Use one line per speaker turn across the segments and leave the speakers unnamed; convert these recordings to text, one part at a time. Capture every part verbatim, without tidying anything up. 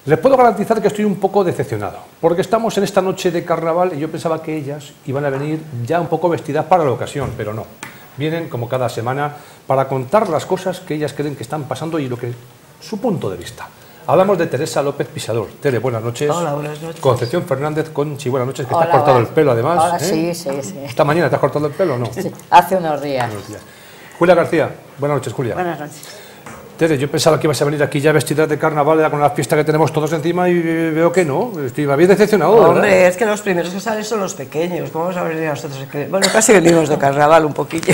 Les puedo garantizar que estoy un poco decepcionado, porque estamos en esta noche de carnaval y yo pensaba que ellas iban a venir ya un poco vestidas para la ocasión, pero no. Vienen, como cada semana, para contar las cosas que ellas creen que están pasando y lo que su punto de vista. Hablamos de Teresa López Pisador. Tere, buenas noches.
Hola, buenas noches.
Concepción Fernández, Conchi, buenas noches, que
Hola,
te has cortado
buenas.
el pelo además.
Hola,
¿eh?
sí, sí, sí.
¿Esta mañana te has cortado el pelo o no?
Sí, hace unos días.
Buenos días. Julia García, buenas noches, Julia.
Buenas noches.
Tere, yo pensaba que ibas a venir aquí ya vestida de carnaval, ya con la fiesta que tenemos todos encima y veo que no. Estoy, me habéis decepcionado, ¿verdad?
Hombre, es que los primeros que salen son los pequeños. ¿Cómo vamos a venir a nosotros? Bueno, casi venimos de carnaval un poquillo.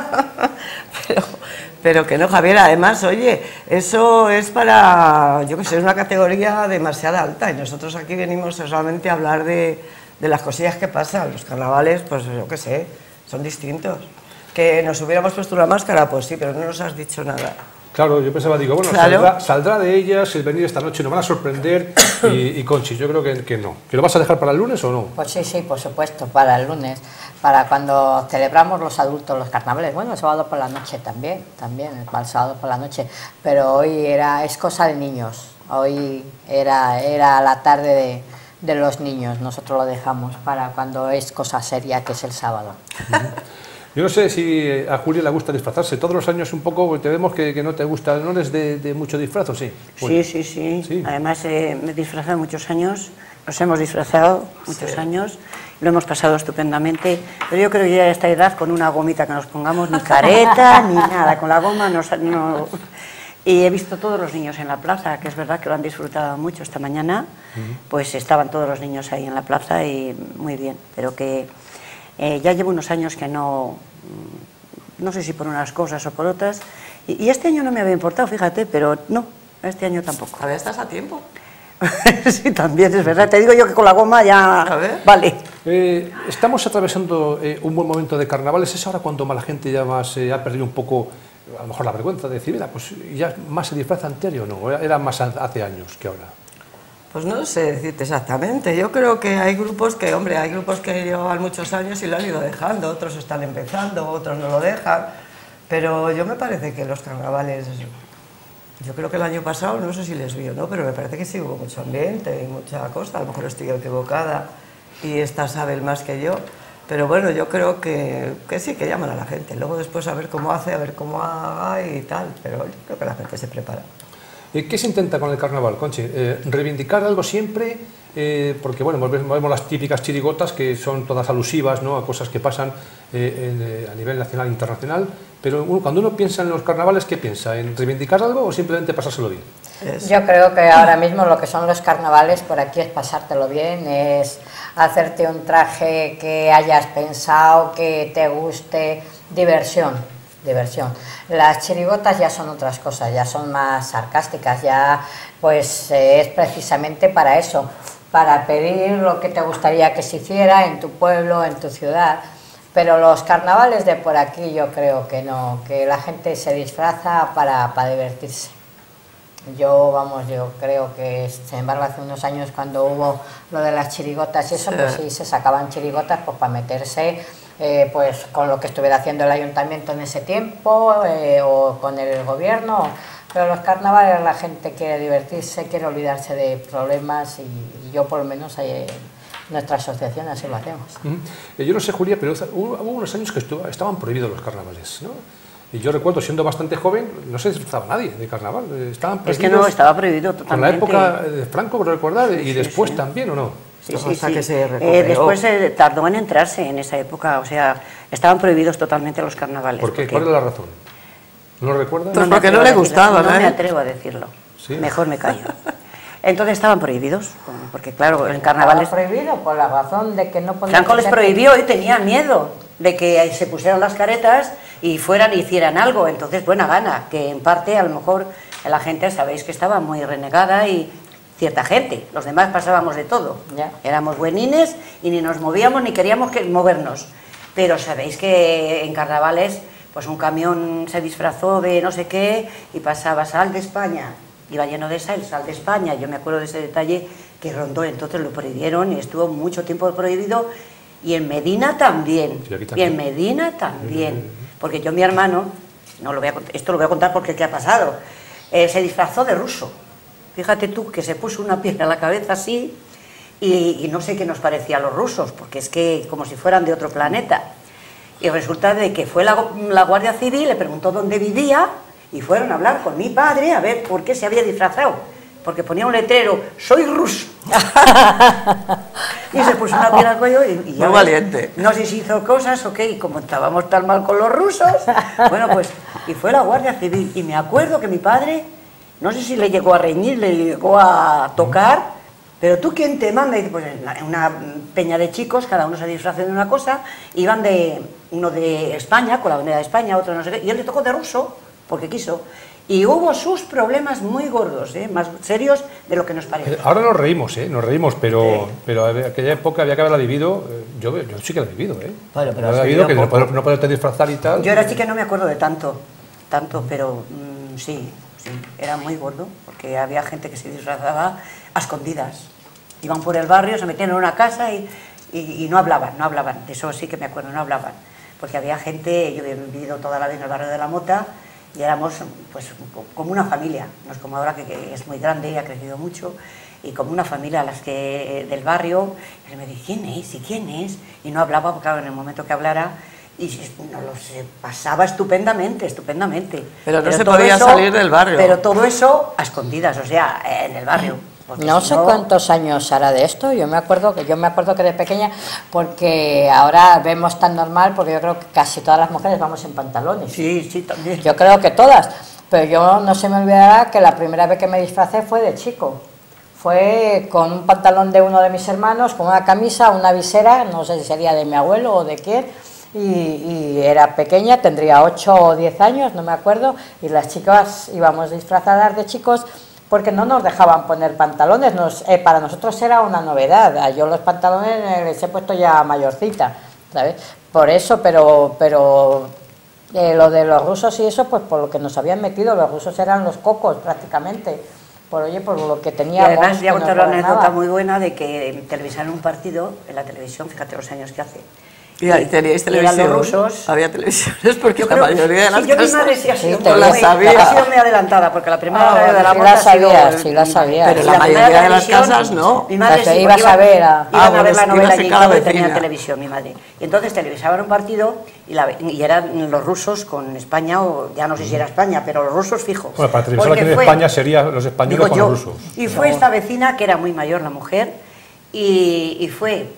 pero, pero que no, Javier, además, oye, eso es para, yo que sé, es una categoría demasiado alta y nosotros aquí venimos solamente a hablar de, de las cosillas que pasan. Los carnavales, pues yo que sé, son distintos. Que nos hubiéramos puesto una máscara, pues sí, pero no nos has dicho nada.
Claro, yo pensaba, digo, bueno,
Claro.
saldrá, saldrá de ellas el venir esta noche, nos van a sorprender y, y Conchi, yo creo que, que no. ¿Que lo vas a dejar para el lunes o no?
Pues sí, sí, por supuesto, para el lunes, para cuando celebramos los adultos los carnavales. Bueno, el sábado por la noche también, también, el sábado por la noche, pero hoy era, es cosa de niños, hoy era, era la tarde de, de los niños, nosotros lo dejamos para cuando es cosa seria, que es el sábado.
Yo no sé si a Julia le gusta disfrazarse. Todos los años un poco te vemos que, que no te gusta, no eres de, de mucho disfraz, ¿o sí?
Sí, sí, sí,
sí.
Además eh, me he disfrazado muchos años, nos hemos disfrazado muchos
Sí.
años, lo hemos pasado estupendamente, pero yo creo que ya a esta edad con una gomita que nos pongamos, ni careta, ni nada, con la goma nos, no... Y he visto todos los niños en la plaza, que es verdad que lo han disfrutado mucho esta mañana, uh-huh. Pues estaban todos los niños ahí en la plaza y muy bien, pero que eh, ya llevo unos años que no, no sé si por unas cosas o por otras, y, y este año no me había importado, fíjate, pero no, este año tampoco.
A ver, estás a tiempo.
Sí, también es verdad, te digo yo que con la goma ya
A ver.
vale.
Eh, estamos atravesando eh, un buen momento de carnavales, es ahora cuando más la gente ya más eh, ha perdido un poco, a lo mejor la vergüenza de decir, mira, pues ya más se disfraza anterior, ¿no? Era más hace años que ahora.
Pues no sé decirte exactamente. Yo creo que hay grupos que, hombre, hay grupos que llevan muchos años y lo han ido dejando, otros están empezando, otros no lo dejan, pero yo me parece que los carnavales, yo creo que el año pasado, no sé si les vi o no, pero me parece que sí hubo mucho ambiente y mucha cosa, a lo mejor estoy equivocada y esta sabe más que yo, pero bueno, yo creo que, que sí, que llaman a la gente, luego después a ver cómo hace, a ver cómo haga y tal, pero yo creo que la gente se prepara.
¿Qué se intenta con el carnaval, Conchi? Eh, ¿Reivindicar algo siempre? Eh, porque, bueno, vemos las típicas chirigotas que son todas alusivas, ¿no?, a cosas que pasan eh, en, eh, a nivel nacional e internacional, pero uno, cuando uno piensa en los carnavales, ¿qué piensa? ¿En reivindicar algo o simplemente pasárselo bien?
Es...
Yo creo que ahora mismo lo que son los carnavales por aquí es pasártelo bien, es hacerte un traje que hayas pensado, que te guste, diversión. diversión. Las chirigotas ya son otras cosas, ya son más sarcásticas, ya pues eh, es precisamente para eso, para pedir lo que te gustaría que se hiciera en tu pueblo, en tu ciudad, pero los carnavales de por aquí yo creo que no, que la gente se disfraza para, para divertirse. Yo, vamos, yo creo que, sin embargo, hace unos años cuando hubo lo de las chirigotas y eso, pues sí, se sacaban chirigotas pues para meterse eh, pues con lo que estuviera haciendo el ayuntamiento en ese tiempo eh, o con el gobierno, pero los carnavales la gente quiere divertirse, quiere olvidarse de problemas y, y yo por lo menos eh, nuestra asociación así lo hacemos.
Uh-huh. Yo no sé, Julia, pero hubo, hubo unos años que estuvo, estaban prohibidos los carnavales, ¿no? Y yo recuerdo, siendo bastante joven, no se disfrazaba nadie de carnaval. Estaban prohibidos.
Es que no, estaba prohibido totalmente.
Con la época de Franco, por recordar, y
sí,
después
sí.
también, ¿o no?
Sí, sí,
hasta
sí.
que se
eh, después eh, tardó en entrarse en esa época, o sea, estaban prohibidos totalmente los carnavales.
¿Por qué?
Porque...
¿Cuál es la razón? ¿No lo recuerdas?
Pues
no
porque no le gustaba,
No
¿eh?
me atrevo a decirlo. ¿Sí? Mejor me callo. Entonces estaban prohibidos, porque claro, en carnavales...
¿Estaba prohibido por la razón de que no podían...
Franco les prohibió y tenían miedo de que se pusieran las caretas y fueran y hicieran algo, entonces buena gana, que en parte a lo mejor la gente, sabéis que estaba muy renegada y cierta gente, los demás pasábamos de todo, ya. Éramos buenines y ni nos movíamos ni queríamos que movernos, pero sabéis que en carnavales pues un camión se disfrazó de no sé qué y pasaba Sal de España, iba lleno de sal, Sal de España, yo me acuerdo de ese detalle que rondó, entonces lo prohibieron y estuvo mucho tiempo prohibido. Y en Medina también,
sí, también.
y en Medina también, porque yo, mi hermano, no lo voy a, esto lo voy a contar porque ¿qué ha pasado? Eh, se disfrazó de ruso, fíjate tú que se puso una piedra en la cabeza así y, y no sé qué nos parecía a los rusos, porque es que como si fueran de otro planeta. Y resulta de que fue la, la Guardia Civil, le preguntó dónde vivía y fueron a hablar con mi padre a ver por qué se había disfrazado. Porque ponía un letrero, soy ruso. Y se puso una piedra al cuello y, y ya
muy valiente.
No sé si hizo cosas o qué, y como estábamos tan mal con los rusos, bueno, pues, y fue la Guardia Civil. Y me acuerdo que mi padre, no sé si le llegó a reñir, le llegó a tocar, pero tú quién te manda, y dice, pues en una peña de chicos, cada uno se disfrazó de una cosa, iban de, uno de España, con la bandera de España, otro no sé qué, y él le tocó de ruso, porque quiso. Y hubo sus problemas muy gordos, ¿eh? Más serios de lo que nos parece.
Ahora nos reímos, ¿eh? Nos reímos, pero,
Sí.
pero aquella época había que haberla vivido. Yo, yo sí que la he vivido, ¿eh?
Bueno, pero
la
has
he vivido, que
vivido
no, poder- no poderte disfrazar y tal.
Yo era chica y no me acuerdo de tanto, tanto, pero mmm, sí, sí, era muy gordo, porque había gente que se disfrazaba a escondidas. Iban por el barrio, se metían en una casa y, y, y no hablaban, no hablaban, de eso sí que me acuerdo, no hablaban. Porque había gente, yo he vivido toda la vida en el barrio de la Mota, y éramos pues como una familia, no es como ahora que, que es muy grande y ha crecido mucho, y como una familia a las que del barrio, y me decía, ¿quién es? ¿Y quién es? Y no hablaba, porque claro, en el momento que hablara, y no lo sé, pasaba estupendamente, estupendamente.
Pero no se
todo
podía salir del barrio.
Pero todo eso a escondidas, o sea, en el barrio. porque
No
si
sé cuántos años hará de esto. Yo me acuerdo que yo me acuerdo que de pequeña, porque ahora vemos tan normal, porque yo creo que casi todas las mujeres vamos en pantalones.
Sí, sí, también.
Yo creo que todas, pero yo no se me olvidará que la primera vez que me disfracé fue de chico. Fue con un pantalón de uno de mis hermanos, con una camisa, una visera, no sé si sería de mi abuelo o de quién, y, y era pequeña, tendría ocho o diez años, no me acuerdo, y las chicas íbamos disfrazadas de chicos porque no nos dejaban poner pantalones, nos, eh, para nosotros era una novedad. Yo los pantalones les he puesto ya mayorcita, ¿sabes? Por eso, pero, pero eh, lo de los rusos y eso, pues por lo que nos habían metido, los rusos eran los cocos prácticamente, por oye, por lo que
Y
teníamos.
además, ya
que nos
contar una anécdota
gobernaban.
muy buena de que televisaron un partido en la televisión, fíjate los años que hace.
Y ahí teníais
Y eran
televisión.
los rusos.
Había televisiones porque
Yo
la
creo-
mayoría de las
sí, yo mi
casas
madre sí ha sido,
Sí,
muy,
te la
sabía.
ha sido muy adelantada, porque la primera
Ah,
radio de la
sí
Mota
la
ha sido
sabía,
el-
sí la
mi
sabía.
madre.
Pero
Y
la
primera
mayoría de las
televisión,
casas no.
Mi madre
Las que
sí,
ibas
porque
a ver a-
iban
Ah,
a
bueno,
ver la
es que
novela
ibas en
allí
cada
y tenía
vecina.
televisión, mi madre. Y entonces televisaban un partido y, la, y eran los rusos con España, o ya no sé si era España, pero los rusos fijos.
Bueno, para televisar
Porque
aquí en
fue-
España sería los españoles
Digo
con
yo,
los rusos.
y fue esta vecina, que era muy mayor la mujer, y, y fue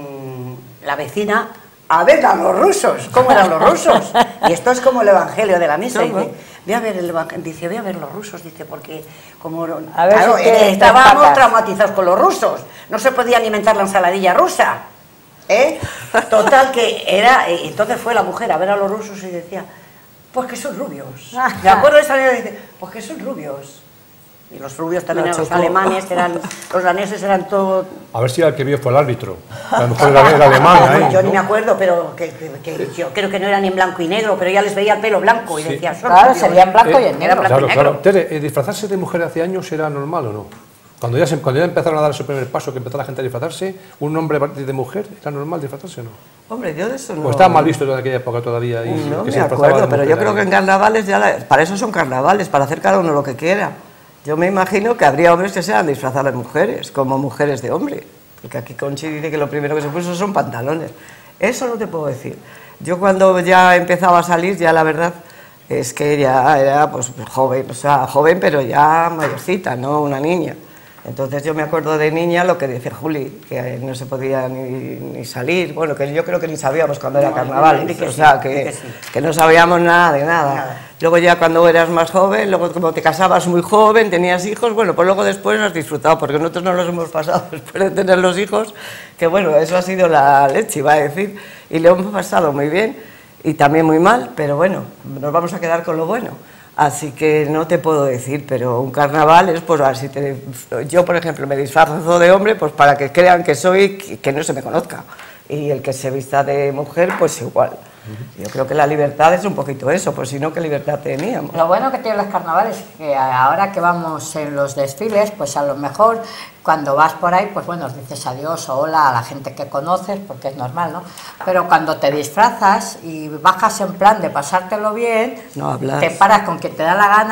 mmm, la vecina a ver a los rusos, ¿cómo eran los rusos? Y esto es como el evangelio de la misa,
¿Cómo?
dice, voy a ver el evang- dice, voy a ver los rusos, dice, porque como
A ver
claro,
si te-
estábamos
te patas.
traumatizados con los rusos, no se podía alimentar la ensaladilla rusa, ¿eh? Total que era, eh, entonces fue la mujer a ver a los rusos y decía, pues que son rubios. Me acuerdo de esa niña y dice, pues que son rubios. Y los rubios también
La
eran los
chocó.
alemanes, eran, los daneses eran todo...
A ver si era el que vio fue el árbitro. A lo mejor era, era alemán, ¿eh?
Yo
¿no?
ni me acuerdo, pero que, que- que yo creo que no era ni en blanco y negro, pero ya les veía el pelo blanco y
Sí.
decía, son
Claro,
rubios.
sería en blanco y
Eh,
en
Era
negro.
blanco
Claro,
y negro.
claro. Tere, eh, ¿disfrazarse de mujer hace años era normal o no? Cuando ya, se, cuando ya empezaron a dar ese primer paso, que empezó la gente a disfrazarse, ¿un hombre de mujer era normal disfrazarse o no?
Hombre, yo de eso no...
¿O estaba mal visto en aquella época todavía? Y
No
que
me
se disfrazaba
acuerdo,
de
pero
mujer
yo creo
ahí?
que en carnavales ya... la- para eso son carnavales, para hacer cada uno lo que quiera. Yo me imagino que habría hombres que se han disfrazado de mujeres, como mujeres de hombre. Porque aquí Conchi dice que lo primero que se puso son pantalones. Eso no te puedo decir. Yo cuando ya empezaba a salir, ya la verdad es que ya era pues joven, o sea, joven pero ya mayorcita, no una niña. Entonces yo me acuerdo de niña lo que decía Juli, que no se podía ni, ni salir, bueno, que yo creo que ni sabíamos cuando era
No,
carnaval,
di que
o
sí,
sea,
di
que,
que sí.
que no sabíamos nada de nada.
Nada.
Luego ya cuando eras más joven, luego como te casabas muy joven, tenías hijos, bueno, pues luego después has disfrutado, porque nosotros no los hemos pasado después de tener los hijos, que bueno, eso ha sido la leche, iba a decir, y lo hemos pasado muy bien y también muy mal, pero bueno, nos vamos a quedar con lo bueno. Así que no te puedo decir, pero un carnaval es, pues, así te, yo por ejemplo me disfrazo de hombre, pues para que crean que soy, que, que no se me conozca, y el que se vista de mujer, pues igual. Yo creo que la libertad es un poquito eso, pues si no, ¿qué libertad teníamos?
Lo bueno que tienen los carnavales es que ahora que vamos en los desfiles, pues a lo mejor cuando vas por ahí, pues bueno, dices adiós o hola a la gente que conoces, porque es normal, ¿no? Pero cuando te disfrazas y bajas en plan de pasártelo bien,
No hablas.
te paras con quien te da la gana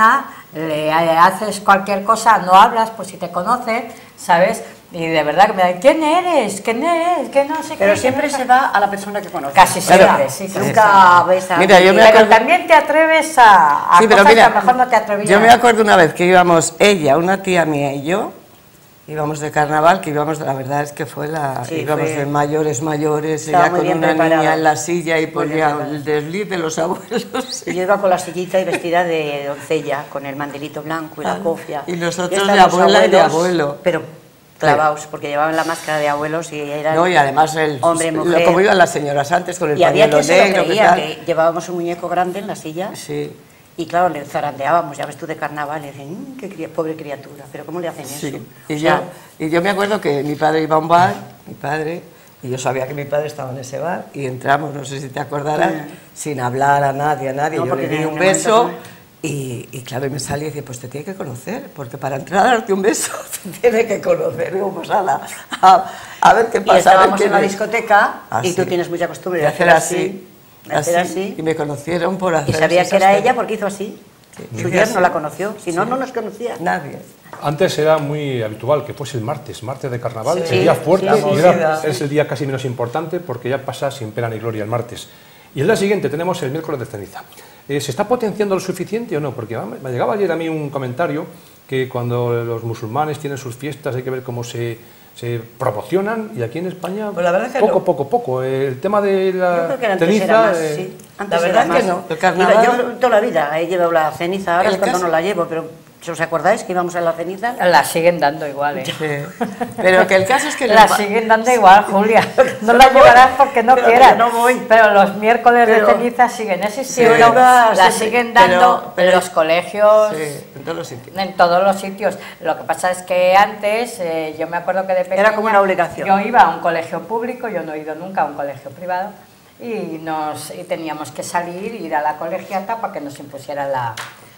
le haces cualquier cosa, no hablas, pues si te conoce, ¿sabes? Y de verdad que me da, ¿quién eres? ¿Quién eres? ¿Qué no sé
Pero
qué,
siempre
no sé?
se va a la persona que conoce.
Casi
Claro.
siempre, sí, sí,
Nunca ves a...
Mira, yo me
Pero
acuerdo-
también te atreves a, a
Sí, pero
cosas
mira,
que a lo mejor no te atrevías.
yo me acuerdo una vez que íbamos, ella, una tía mía y yo, íbamos de carnaval, que íbamos, la verdad es que fue la,
Sí,
íbamos
fue-
de mayores, mayores,
Estaba
ella
muy
con
bien
una
preparada.
niña en la silla y
Muy
ponía
bien preparada.
el desliz de los abuelos.
Yo iba con la sillita y vestida de doncella, con el mandelito blanco y la cofia.
Y nosotros
estaban
de
los
abuela y de
abuelos,
abuelo.
Pero clavaos, porque llevaban la máscara de abuelos y eran
No, y además el,
hombre,
lo-
mujer.
como iban las señoras antes con el
Y había
pañuelo
quien se lo
negro, que
creía,
tal.
que llevábamos un muñeco grande en la silla.
Sí,
Y claro, le zarandeábamos, ya ves tú de carnaval, y decían, "Mm, qué cría- pobre criatura, pero ¿cómo le hacen
sí.
eso?".
Y,
O
yo,
sea,
y yo me acuerdo que mi padre iba a un bar, mi padre, y yo sabía que mi padre estaba en ese bar, y entramos, no sé si te acordarás,
Sí.
sin hablar a nadie, a nadie.
No,
Yo le
porque
di
en
un
el momento
beso,
que-
y, y claro, y me salí y decía, pues te tiene que conocer, porque para entrar a darte un beso te tiene que conocer. Digo, pues ala, a, a ver qué
y
pasa. a ver
estábamos
qué
en la
me-
discoteca
Ah,
y tú
sí.
tienes mucha costumbre de
de
hacer así, de hacer así,
y me conocieron por hacer
y sabía
así,
que era
¿sabes?
ella porque hizo así.
Sí.
Su
Y
yerno
así.
la conoció, si no,
Sí.
no nos conocía.
Nadie.
Antes era muy habitual que fuese el martes, martes de carnaval,
Sí,
el día
sí,
fuerte,
la
y
movida,
ahora
sí.
es el día casi menos importante porque ya pasa sin pena ni gloria el martes. Y el día siguiente tenemos el miércoles de ceniza. Eh, ¿Se está potenciando lo suficiente o no? Porque ah, me llegaba ayer a mí un comentario que cuando los musulmanes tienen sus fiestas hay que ver cómo se, se promocionan, y aquí en España
Pues la verdad es que
poco,
no.
poco, poco. Eh, el tema de
Yo
la
creo que antes
ceniza...
era más,
eh,
sí. Antes
La verdad
era
es que
más.
no, el carnaval-
Iba- Yo toda la vida he llevado la ceniza, ahora
El
es cuando
caso-
no la llevo, pero ¿os acordáis que íbamos a la ceniza?
La siguen dando igual, ¿eh?
Sí. Pero que el caso es que...
La
nos va-
siguen dando igual, Julia. No la llevarás porque no
Pero
quieras.
yo no voy.
Pero los miércoles
Pero-
de ceniza siguen existiendo.
Sí,
la
sí,
siguen
pero-
dando
pero-
en los colegios.
Sí, en todos los sitios.
En todos los sitios. Lo que pasa es que antes, eh, yo me acuerdo que de pequeña...
Era como una obligación.
Yo iba a un colegio público, yo no he ido nunca a un colegio privado, y, nos, y teníamos que salir, ir a la colegiata para que nos impusiera la,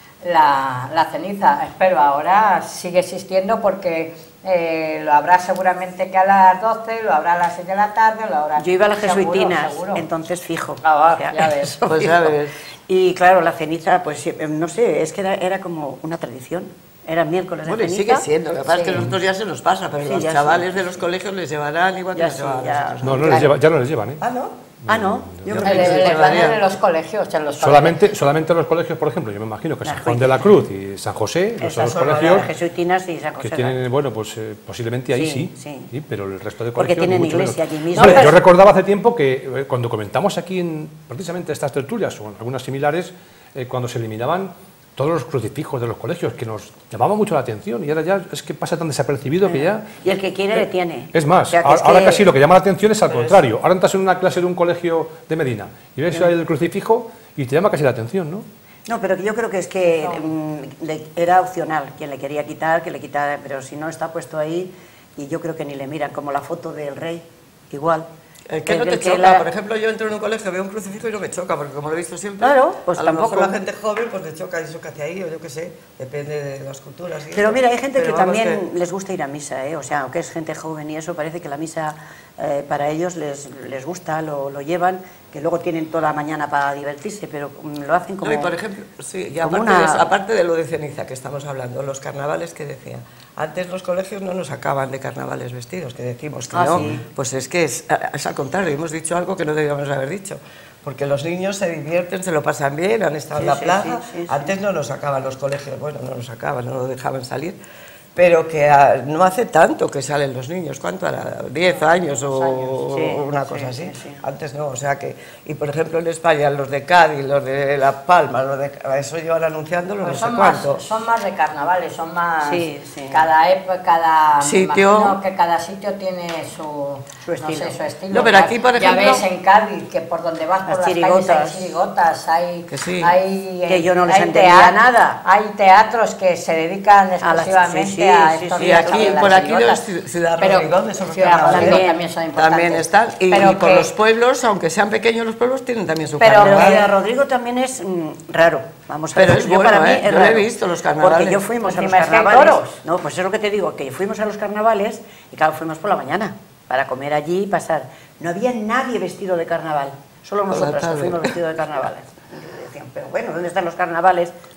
la, la ceniza. Pero ahora sigue existiendo porque eh, lo habrá seguramente que a las doce, lo habrá a las seis de la tarde, lo habrá...
Yo iba a las
seguro,
jesuitinas,
seguro.
entonces fijo.
Ah,
O sea,
ya ves.
eso
Pues
fijo.
ya ves.
Y claro, la ceniza, pues sí, eh, no sé, es que era, era como una tradición. Era miércoles de
Bueno, y
ceniza.
sigue siendo, lo que pasa es que
Sí.
a nosotros ya se nos pasa, pero
Sí,
los
ya
chavales
sí.
de los colegios les llevarán igual que
Ya
nos
sí,
llevan a
ya.
nosotros.
No, no les
Claro.
lleva- ya no les llevan, ¿eh?
Ah, ¿no?
Ah, no. Yo creo
Le,
que sí.
le
llevaría.
ponen en los colegios, en los
Solamente, solamente los colegios, por ejemplo, yo me imagino que
Las
San Juan de la Cruz y San José, los
Esas
dos
son las
colegios
jesuitinas y San
que
José.
tienen, bueno, pues eh, posiblemente ahí
Sí,
sí,
sí.
pero el resto de
Porque
colegios
tienen
ni mucho
iglesia
menos.
allí mismo.
Hombre,
No,
yo
pero-
recordaba hace tiempo que eh, cuando comentamos aquí en precisamente estas tertulias o en algunas similares, eh, cuando se eliminaban todos los crucifijos de los colegios, que nos llamaba mucho la atención, y ahora ya es que pasa tan desapercibido que ya...
Y el que quiere le tiene.
Es más,
O sea, que
ahora,
es
ahora
que-
casi lo que llama la atención es al contrario. Ahora entras en una clase de un colegio de Medina y ves ahí el crucifijo y te llama casi la atención, ¿no?
No, pero yo creo que es que mm, le- era opcional quien le quería quitar, que le quitara, pero si no está puesto ahí, y yo creo que ni le miran, como la foto del rey, igual.
El que no te
El que
choca,
la-
por ejemplo, yo entro en un colegio, veo un crucifijo y no me choca, porque como lo he visto siempre,
Claro, pues
a lo mejor
tampoco.
la gente joven pues le choca y eso que hace ahí, o yo qué sé, depende de las culturas. y
Pero
esto.
mira, hay gente
Pero
que
vamos
también
que-
les gusta ir a misa, ¿eh? O sea, aunque es gente joven y eso, parece que la misa eh, para ellos les, les gusta, lo, lo llevan, que luego tienen toda la mañana para divertirse, pero mm, lo hacen como...
No, y por ejemplo, sí, y
como
aparte,
una-
de eso, aparte de lo de ceniza que estamos hablando, los carnavales que decía, antes los colegios no nos sacaban de carnavales vestidos, que decimos que
Ah,
no,
sí.
pues es que es, es al contrario, hemos dicho algo que no debíamos haber dicho, porque los niños se divierten, se lo pasan bien, han estado
Sí,
en la
sí,
plaza,
sí, sí, sí.
antes no nos sacaban los colegios, bueno, no nos sacaban, no nos dejaban salir, pero que ah, no hace tanto que salen los niños, ¿cuánto hará? ¿diez años o
Sí,
una
sí,
cosa así?
sí, sí.
Antes no, o sea que, y por ejemplo en España los de Cádiz, los de La Palma, los de, eso llevan anunciándolo
Pues
no sé
son, más,
cuánto.
son más de carnavales, son más...
Sí, sí.
Cada época, cada... me
Sitio.
imagino que cada sitio tiene su,
Su estilo.
No sé, su estilo.
No, pero aquí, por
Ya
ejemplo-
ves en Cádiz que por donde vas por
Las
las, calles
chirigotas.
hay chirigotas, hay...
Que sí.
hay
Que yo no les
hay
entendía
teat-
nada.
Hay teatros que se dedican
A las-
exclusivamente
sí, sí,
a
sí,
estos
sí,
días
aquí-
de las
por aquí
chirigotas.
los Ciudad
Pero
Rodrigo, de esos
Ciudad
carnavales.
Rodrigo también son importantes.
También están, y,
Pero
y con
que-
los pueblos, aunque sean pequeños los pueblos, tienen también su
Pero-
Pero
carnaval.
Ciudad Rodrigo también es mm, raro, vamos a
Pero
ver.
es
Yo
bueno,
para mí
¿eh?
es
Yo lo he
raro.
visto, los carnavales.
Porque yo fuimos a los
Encima es que hay
carnavales.
toros.
No, pues es lo que te digo, que fuimos a los carnavales y claro, fuimos por la mañana para comer allí y pasar. No había nadie vestido de carnaval, solo
Por la
nosotras que
tarde.
fuimos vestidos de carnavales. Y decían, pero bueno, ¿dónde están los carnavales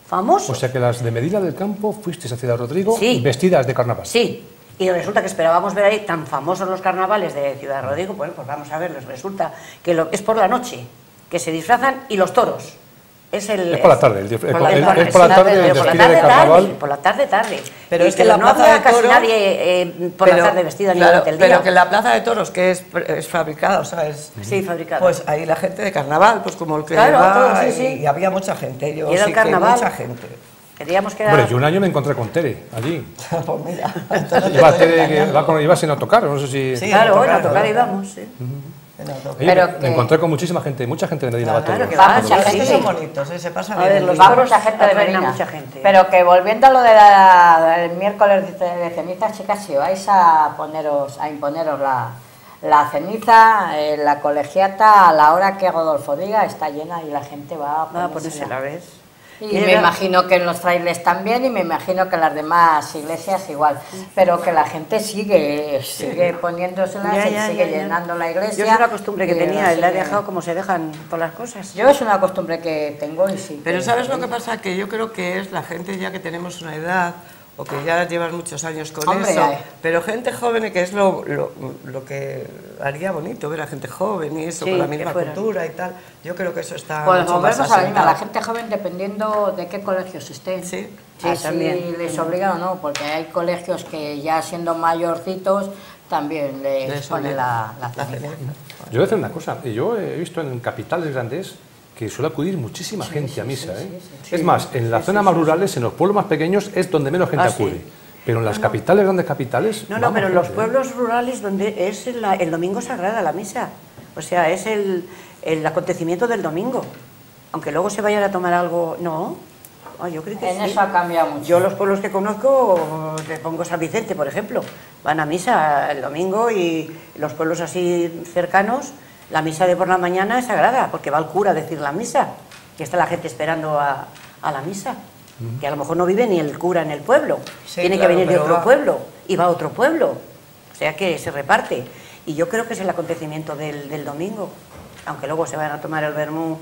famosos.
O sea que las de Medina del Campo fuisteis a Ciudad Rodrigo
Sí.
vestidas de carnaval.
Sí, y resulta que esperábamos ver ahí tan famosos los carnavales de Ciudad Rodrigo, bueno, pues vamos a verlos, resulta que lo, es por la noche, que se disfrazan y los toros. Es, el,
Es por la tarde, el, el,
por
el,
la-
el-
por-
es por la tarde el
pero por la
desfile de
tarde,
carnaval.
tarde, por la tarde, tarde.
Pero
Y
es que la
no
plaza
había
de
casi
toros-
nadie eh, por
Pero,
la tarde vestida ni
claro,
durante el día.
pero que la plaza de toros, que es, es fabricada, o sea, es...
Sí, fabricada.
Pues ahí la gente de carnaval, pues como el que
Claro,
va,
todo, sí,
y,
sí.
y había mucha gente, yo
Y era
sí
el
que
carnaval.
mucha gente.
Queríamos que era...
Hombre, yo un año me encontré con Tere, allí.
Pues mira, entonces
Iba
te estoy
Tere, que
engañando.
va con, iba sin a tocar, no sé si...
Sí,
Claro,
a
bueno, a
tocar,
tocar
¿no?
íbamos, sí.
Ven a tocar.
Ahí
Pero
me,
que-
me encontré con muchísima gente, mucha gente de Medina va a
Claro,
toros.
que
Va
va,
mucha
Los
gente.
que son bonitos, ¿eh? Se pasa
A
bien.
ver, los
Va
toros
mucha gente de
atraen a
Medina.
mucha gente.
Pero que volviendo a lo de la- del miércoles de, de ceniza, chicas, si vais a poneros, a imponeros la, la ceniza, eh, la colegiata, a la hora que Rodolfo diga, está llena y la gente va a
Va a
ponérsela.
ponérsela, ¿ves?
Y
Era-
me imagino que en los frailes también y me imagino que en las demás iglesias igual, pero que la gente sigue sigue poniéndosela,
Ya,
se
ya,
sigue
ya, ya.
llenando la iglesia.
Yo es una costumbre que
y
tenía, y la he
sigue-
dejado como se dejan todas las cosas.
Yo es una costumbre que tengo y sí.
Pero
que-
¿sabes lo que pasa? Que yo creo que es la gente ya que tenemos una edad o que ya llevan muchos años con
Hombre,
eso,
ay.
pero gente joven que es lo, lo, lo que haría bonito, ver a gente joven y eso,
Sí,
con la
que
misma
fueran.
cultura y tal. Yo creo que eso está
Pues
mucho más
volvemos a la misma,
asentado.
la gente joven dependiendo de qué colegios estén.
Sí,
sí,
Así
también.
les obligan o no, porque hay colegios que ya siendo mayorcitos también les,
Les
ponen
obligan.
la, la
La
ceniza.
ceniza.
Yo voy a decir una cosa, yo he visto en capitales grandes que suele acudir muchísima gente a misa.
sí,
¿eh?
sí,
Es más, en las zonas más rurales, en los pueblos más pequeños, es donde menos gente
Ah, sí.
acude. Pero en las capitales, grandes capitales...
No, no,
vamos,
pero en los
gente, ¿eh?
pueblos rurales donde es la- el domingo sagrada, la misa. O sea, es el, el acontecimiento del domingo. Aunque luego se vayan a tomar algo... No, Ah, yo creo que
En
sí.
eso ha cambiado mucho.
Yo los pueblos que conozco, te pongo San Vicente, por ejemplo, van a misa el domingo y los pueblos así cercanos, la misa de por la mañana es sagrada, porque va el cura a decir la misa, y está la gente esperando a, a la misa, que a lo mejor no vive ni el cura en el pueblo,
Sí,
tiene
claro,
que venir de
pero
otro
va.
pueblo, y va a otro pueblo, o sea que se reparte. Y yo creo que es el acontecimiento del, del domingo, aunque luego se vayan a tomar el vermú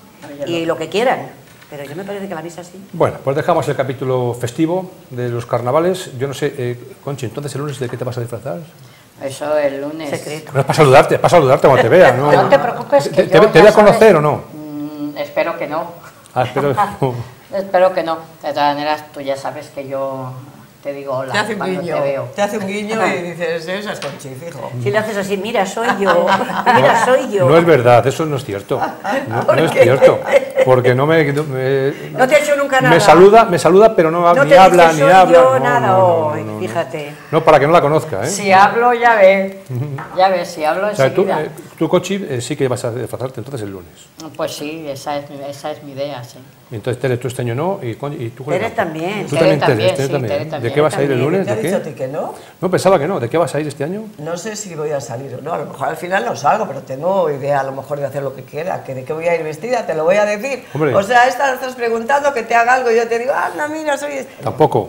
y lo que quieran. Pero yo me parece que la misa sí.
Bueno, pues dejamos el capítulo festivo de los carnavales. Yo no sé, eh, Conchi, entonces el lunes ¿de qué te vas a disfrazar?
Eso el lunes.
Secreto.
No es para saludarte, es para saludarte cuando te vea, ¿no?
No te preocupes, que
¿Te,
yo
te- te
ya
voy a
sabes-
conocer o no?
Mm, espero que no.
Ah, espero...
Espero que no. De todas maneras, tú ya sabes que yo te digo hola
Te hace un
cuando
guiño,
te veo.
te hace un guiño y dices, esa es Conchi, fijo.
Si le haces así, mira, soy yo, mira, soy yo.
No es verdad, eso no es cierto. No, no es cierto. Porque no me... No, me,
No te ha hecho nunca nada.
me saluda, me saluda, pero no,
No
ni
te
habla,
dice,
ni
soy
habla.
yo,
No,
nada
no, no,
hoy,
no, no.
fíjate.
No, para que no la conozca, ¿eh?
Si hablo, ya ves. Ya ves, si hablo
O sea, tú,
enseguida.
eh, tú, Conchi, eh, sí que vas a disfrazarte entonces el lunes.
Pues sí, esa es, mi- esa es mi idea, sí.
Y entonces, Tere, tú este año no, y, Conchi- y tú...
Tere
Julián,
también.
Tú
Tere
también, Tere,
también,
Tere
sí,
también.
Tere
¿De
también.
qué vas a ir el
También.
lunes?
¿Te ha
¿De
dicho a
qué?
ti que no?
No, pensaba que no. ¿De qué vas a ir este año?
No sé si voy a salir o no, a lo mejor al final no salgo, pero tengo idea a lo mejor de hacer lo que quiera, que de qué voy a ir vestida, te lo voy a decir.
Hombre.
O sea, esta estás preguntando que te haga algo y yo te digo, anda, mira, soy... este".
Tampoco.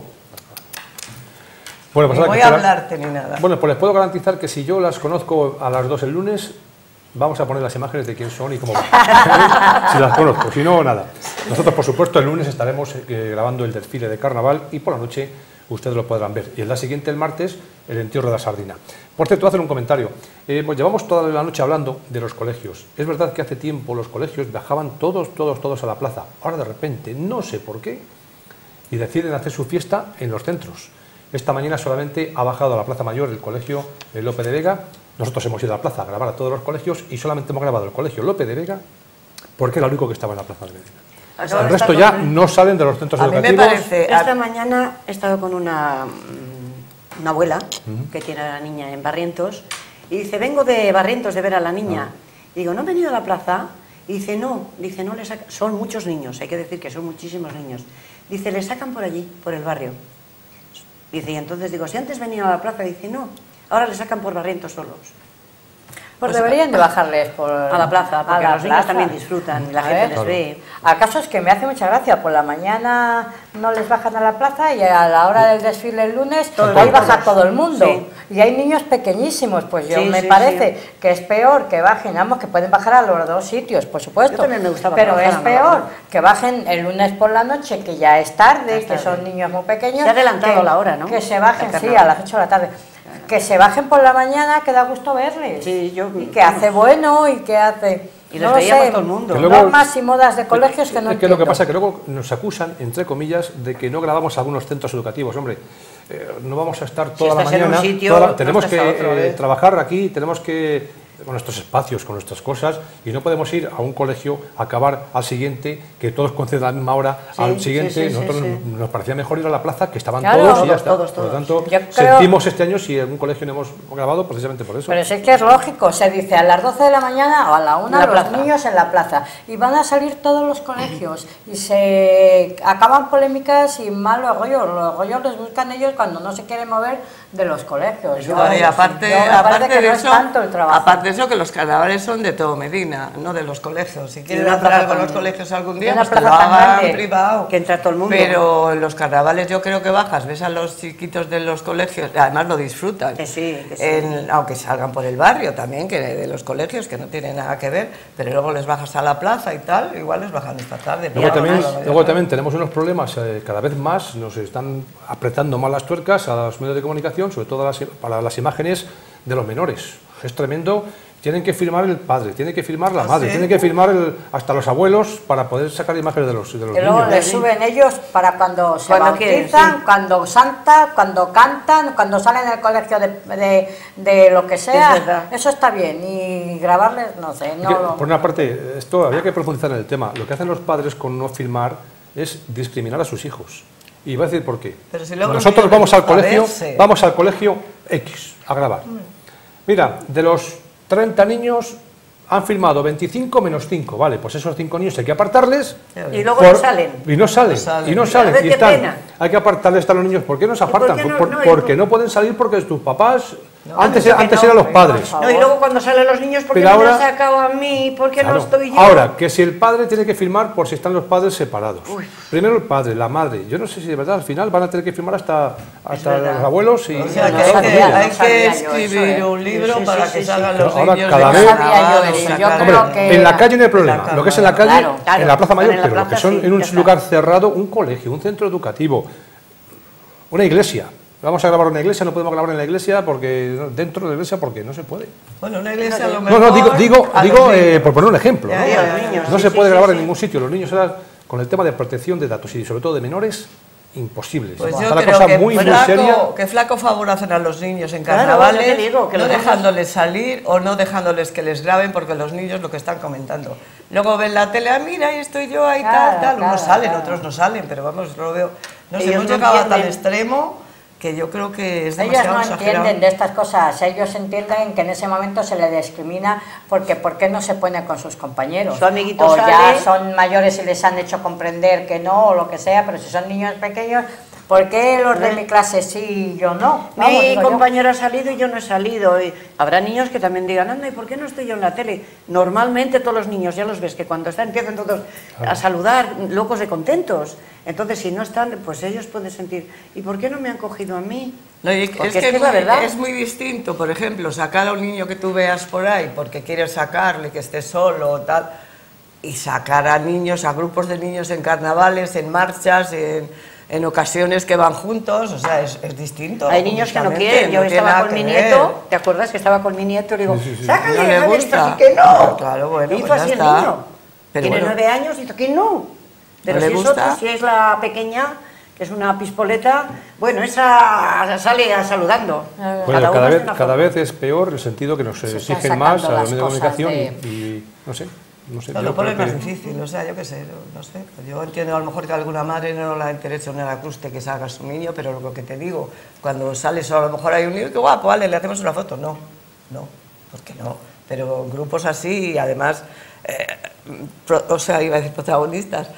Bueno, pues
Ni
nada,
voy
que
a
te la-
hablarte ni nada.
Bueno, pues les puedo garantizar que si yo las conozco a las dos el lunes, vamos a poner las imágenes de quién son y cómo van. Si las conozco, si no, nada. Nosotros, por supuesto, el lunes estaremos eh, grabando el desfile de carnaval y por la noche ustedes lo podrán ver. Y el día siguiente, el martes, el entierro de la sardina. Por cierto, voy a hacer un comentario. Eh, pues llevamos toda la noche hablando de los colegios. Es verdad que hace tiempo los colegios viajaban todos, todos, todos a la plaza. Ahora, de repente, no sé por qué, y deciden hacer su fiesta en los centros. Esta mañana solamente ha bajado a la Plaza Mayor el colegio eh, Lope de Vega. Nosotros hemos ido a la plaza a grabar a todos los colegios y solamente hemos grabado el colegio Lope de Vega porque era el único que estaba en la Plaza de Medina.
Acaba
El
de
resto
estar
ya
con-
no salen de los centros
A mí me
educativos.
parece...
Esta mañana he estado con una, mm, una abuela que tiene a la niña en Barrientos y dice, vengo de Barrientos de ver a la niña. Y digo, ¿no han venido a la plaza? Y dice, no, dice, no le sacan... Son muchos niños, hay que decir que son muchísimos niños. Dice, le sacan por allí, por el barrio. Dice, y entonces digo, si antes venían a la plaza, dice, no, ahora le sacan por Barrientos solos.
Pues deberían de bajarles por,
A la plaza, porque
a la
los niños
plaza.
también disfrutan, la
A
gente
ver.
les ve.
Acaso es que me hace mucha gracia, por la mañana no les bajan a la plaza y a la hora del desfile el lunes,
Todos,
ahí baja
todos.
todo el mundo.
Sí.
Y hay niños pequeñísimos, pues yo
Sí,
me
sí,
parece
sí.
que es peor que bajen, vamos, que pueden bajar a los dos sitios, por supuesto.
Yo también me gustaba que
pero es
bajaran a
peor
los dos.
que bajen el lunes por la noche, que ya es tarde,
Ya es
que
tarde.
son niños muy pequeños.
Se ha adelantado
que,
la hora, ¿no?
Que se bajen,
El
sí,
carnaval.
a las ocho de la tarde. Que se bajen por la mañana, que da gusto verles.
Sí, yo-
y que hace bueno y que hace...
Y los
no
veía
sé,
por todo el mundo.
Que luego-
normas y modas de colegios que no
Es que lo que
entiendo.
pasa es que luego nos acusan, entre comillas, de que no grabamos algunos centros educativos. Hombre, eh, no vamos a estar toda la
estás en un
mañana.
sitio,
toda la-
no
tenemos
estás
que
a otro,
eh,
¿eh?
trabajar aquí, tenemos que con nuestros espacios, con nuestras cosas, y no podemos ir a un colegio a acabar al siguiente, que todos conceden a la misma hora,
Sí,
al
sí,
siguiente.
sí, sí,
Nosotros
sí.
Nos, nos parecía mejor ir a la plaza, que estaban
Claro.
todos y ya
Todos,
está.
todos,
Por lo
todos.
tanto,
Yo creo-
sentimos este año si en un colegio no hemos grabado precisamente por eso.
Pero si es que es lógico, se dice a las doce de la mañana o a la una
En la
los
plaza.
niños en la plaza y van a salir todos los colegios y se acaban polémicas y malos rollos, los rollos los buscan ellos cuando no se quieren mover de los colegios. Yo-
No, y aparte,
yo me
aparte
parece que
de
no
eso,
es tanto el trabajo.
aparte de eso, que los carnavales son de todo Medina, no de los colegios. Si quieren
una
hacer
plaza
algo en los
tan-
colegios algún
y
día,
una
pues que lo
plaza tan
hagan
grande,
privado.
que entra todo el mundo.
Pero en los carnavales yo creo que bajas, ves a los chiquitos de los colegios, además lo disfrutan.
Que sí, que sí.
En- aunque salgan por el barrio también, que de los colegios, que no tiene nada que ver, pero luego les bajas a la plaza y tal, igual les bajan esta tarde.
Luego
pero
también,
no, no, no,
luego
no.
también tenemos unos problemas, eh, cada vez más nos están apretando más las tuercas a los medios de comunicación, sobre todo las, para las imágenes de los menores. Es tremendo, tienen que firmar el padre, tiene que firmar la
¿Ah,
madre,
sí?
tienen que firmar el- hasta los abuelos para poder sacar imágenes de los, de los
Y luego
niños.
les suben ellos para cuando se
Cuando quieren,
bautizan,
sí.
cuando santa, cuando cantan, cuando salen del colegio de, de, de lo que sea.
Es verdad.
Eso está bien. Y grabarles, no sé, no
Que,
lo-
por una parte, esto había que profundizar en el tema. Lo que hacen los padres con no firmar es discriminar a sus hijos. Y voy a decir por qué.
Pero si luego
Nosotros
los
vamos
niños
al colegio,
les gusta verse.
vamos al colegio X a grabar. Mira, de los treinta niños han firmado veinticinco menos cinco, vale, pues esos cinco niños hay que apartarles.
Y luego
por-
no salen.
Y no salen,
No salen.
y no
A
salen,
ver,
y
qué
están.
pena.
Hay que apartarles a los niños. ¿Por qué no se
por
apartan?
qué no?
Por-
No, y
porque
no-
no pueden salir porque tus papás,
No,
antes,
dicho que
antes
no,
eran los
por
padres.
favor.
No, y luego cuando salen los niños, ¿por qué
Pero
no me
ahora-
han sacado a mí? ¿Por qué no
Claro.
estoy yo?
Ahora, que si el padre tiene que firmar por si están los padres separados. Primero el padre, la madre. Yo no sé si de verdad al final van a tener que firmar hasta, hasta
verdad.
los abuelos y...
O sea,
no
que hay
sabía,
que,
no
hay que
sabía yo eso,
escribir
¿eh?
un libro
Sí, sí,
para
sí,
que
sí,
salgan
sí.
los
Ahora
niños
cada
de
vez-
No sabía yo
carnaval,
eso, yo
sacar-
creo
Hombre,
que-
en la calle no hay problema.
En la
Lo que es en la
cama,
calle,
claro, claro.
en la Plaza Mayor,
En la
pero lo que
plaza
son
sí,
en un
ya está.
lugar cerrado, un colegio, un centro educativo, una iglesia. Vamos a grabar en una iglesia, no podemos grabar en la iglesia porque dentro de la iglesia porque no se puede.
Bueno, una iglesia a lo
No,
mejor...
no, digo, digo,
a los
digo eh,
niños.
por poner un ejemplo.
Ya,
¿no?
ya,
ya,
no
niños,
se
sí,
puede
sí,
grabar
sí,
en
sí.
ningún sitio. Los niños ahora, con el tema de protección de datos y sobre todo de menores, imposible.
Pues
Está
yo
la
creo
cosa
que,
muy, muy
flaco,
seria.
que flaco favor hacen a los niños en
Claro,
carnavales,
yo te digo, que
no
los niños-
dejándoles salir o no dejándoles que les graben, porque los niños lo que están comentando. Luego ven la tele, ah, mira, ahí estoy yo, ahí
Claro,
tal, tal.
claro,
Unos salen,
claro.
otros no salen, pero vamos, lo veo. No sé,
Ellos
hemos
no
llegado a tal
entienden.
extremo que yo creo que es
Ellos
demasiado
no
exagerado.
entienden de estas cosas, ellos entienden que en ese momento se les discrimina porque ¿por qué no se pone con sus compañeros?
Su amiguito
o
sale.
ya son mayores y les han hecho comprender que no o lo que sea, pero si son niños pequeños, ¿por qué los de mi clase sí y yo no? Vamos,
Mi
digo yo.
compañero ha salido y yo no he salido. Y habrá niños que también digan, anda, ¿y por qué no estoy yo en la tele? Normalmente todos los niños, ya los ves, que cuando están empiezan todos a saludar, locos de contentos. Entonces, si no están, pues ellos pueden sentir, ¿y por qué no me han cogido a mí?
No, y
Porque
es,
es
que
que
es,
es la
muy,
verdad.
es muy distinto, por ejemplo, sacar a un niño que tú veas por ahí porque quieres sacarle, que esté solo o tal, y sacar a niños, a grupos de niños en carnavales, en marchas, en, en ocasiones que van juntos, o sea, es, es distinto.
Hay niños que no
justamente,
quieren. Yo
tiene
estaba
nada
con mi
que
nieto,
ver.
¿te acuerdas que estaba con mi nieto? Le digo, sácale,
No le
sácale
gusta.
esto, así que no.
Claro, bueno,
Hizo
pues ya
así el
está.
niño.
Pero
Tiene
bueno.
nueve años y dice que no. Pero
¿No le
si es
gusta?
otra, si es la pequeña, que es una pispoleta, bueno, esa sale a saludando.
Bueno,
Cada
cada,
uno es
vez,
una
cada
forma.
vez es peor el sentido que nos
Se están
exigen más a
sacando
los medios de
las cosas
comunicación
de-
y, y no sé. No sé
No,
yo
lo ponen
creo
más
que-
difícil, o sea, yo qué sé, no, no sé. Yo entiendo a lo mejor que alguna madre no le interesa una acuste que salga su niño, pero lo que te digo, cuando sales a lo mejor hay un niño, qué guapo, vale, le hacemos una foto. No, no, ¿por qué no? Pero en grupos así, y además, eh, pro- o sea, iba a decir protagonistas,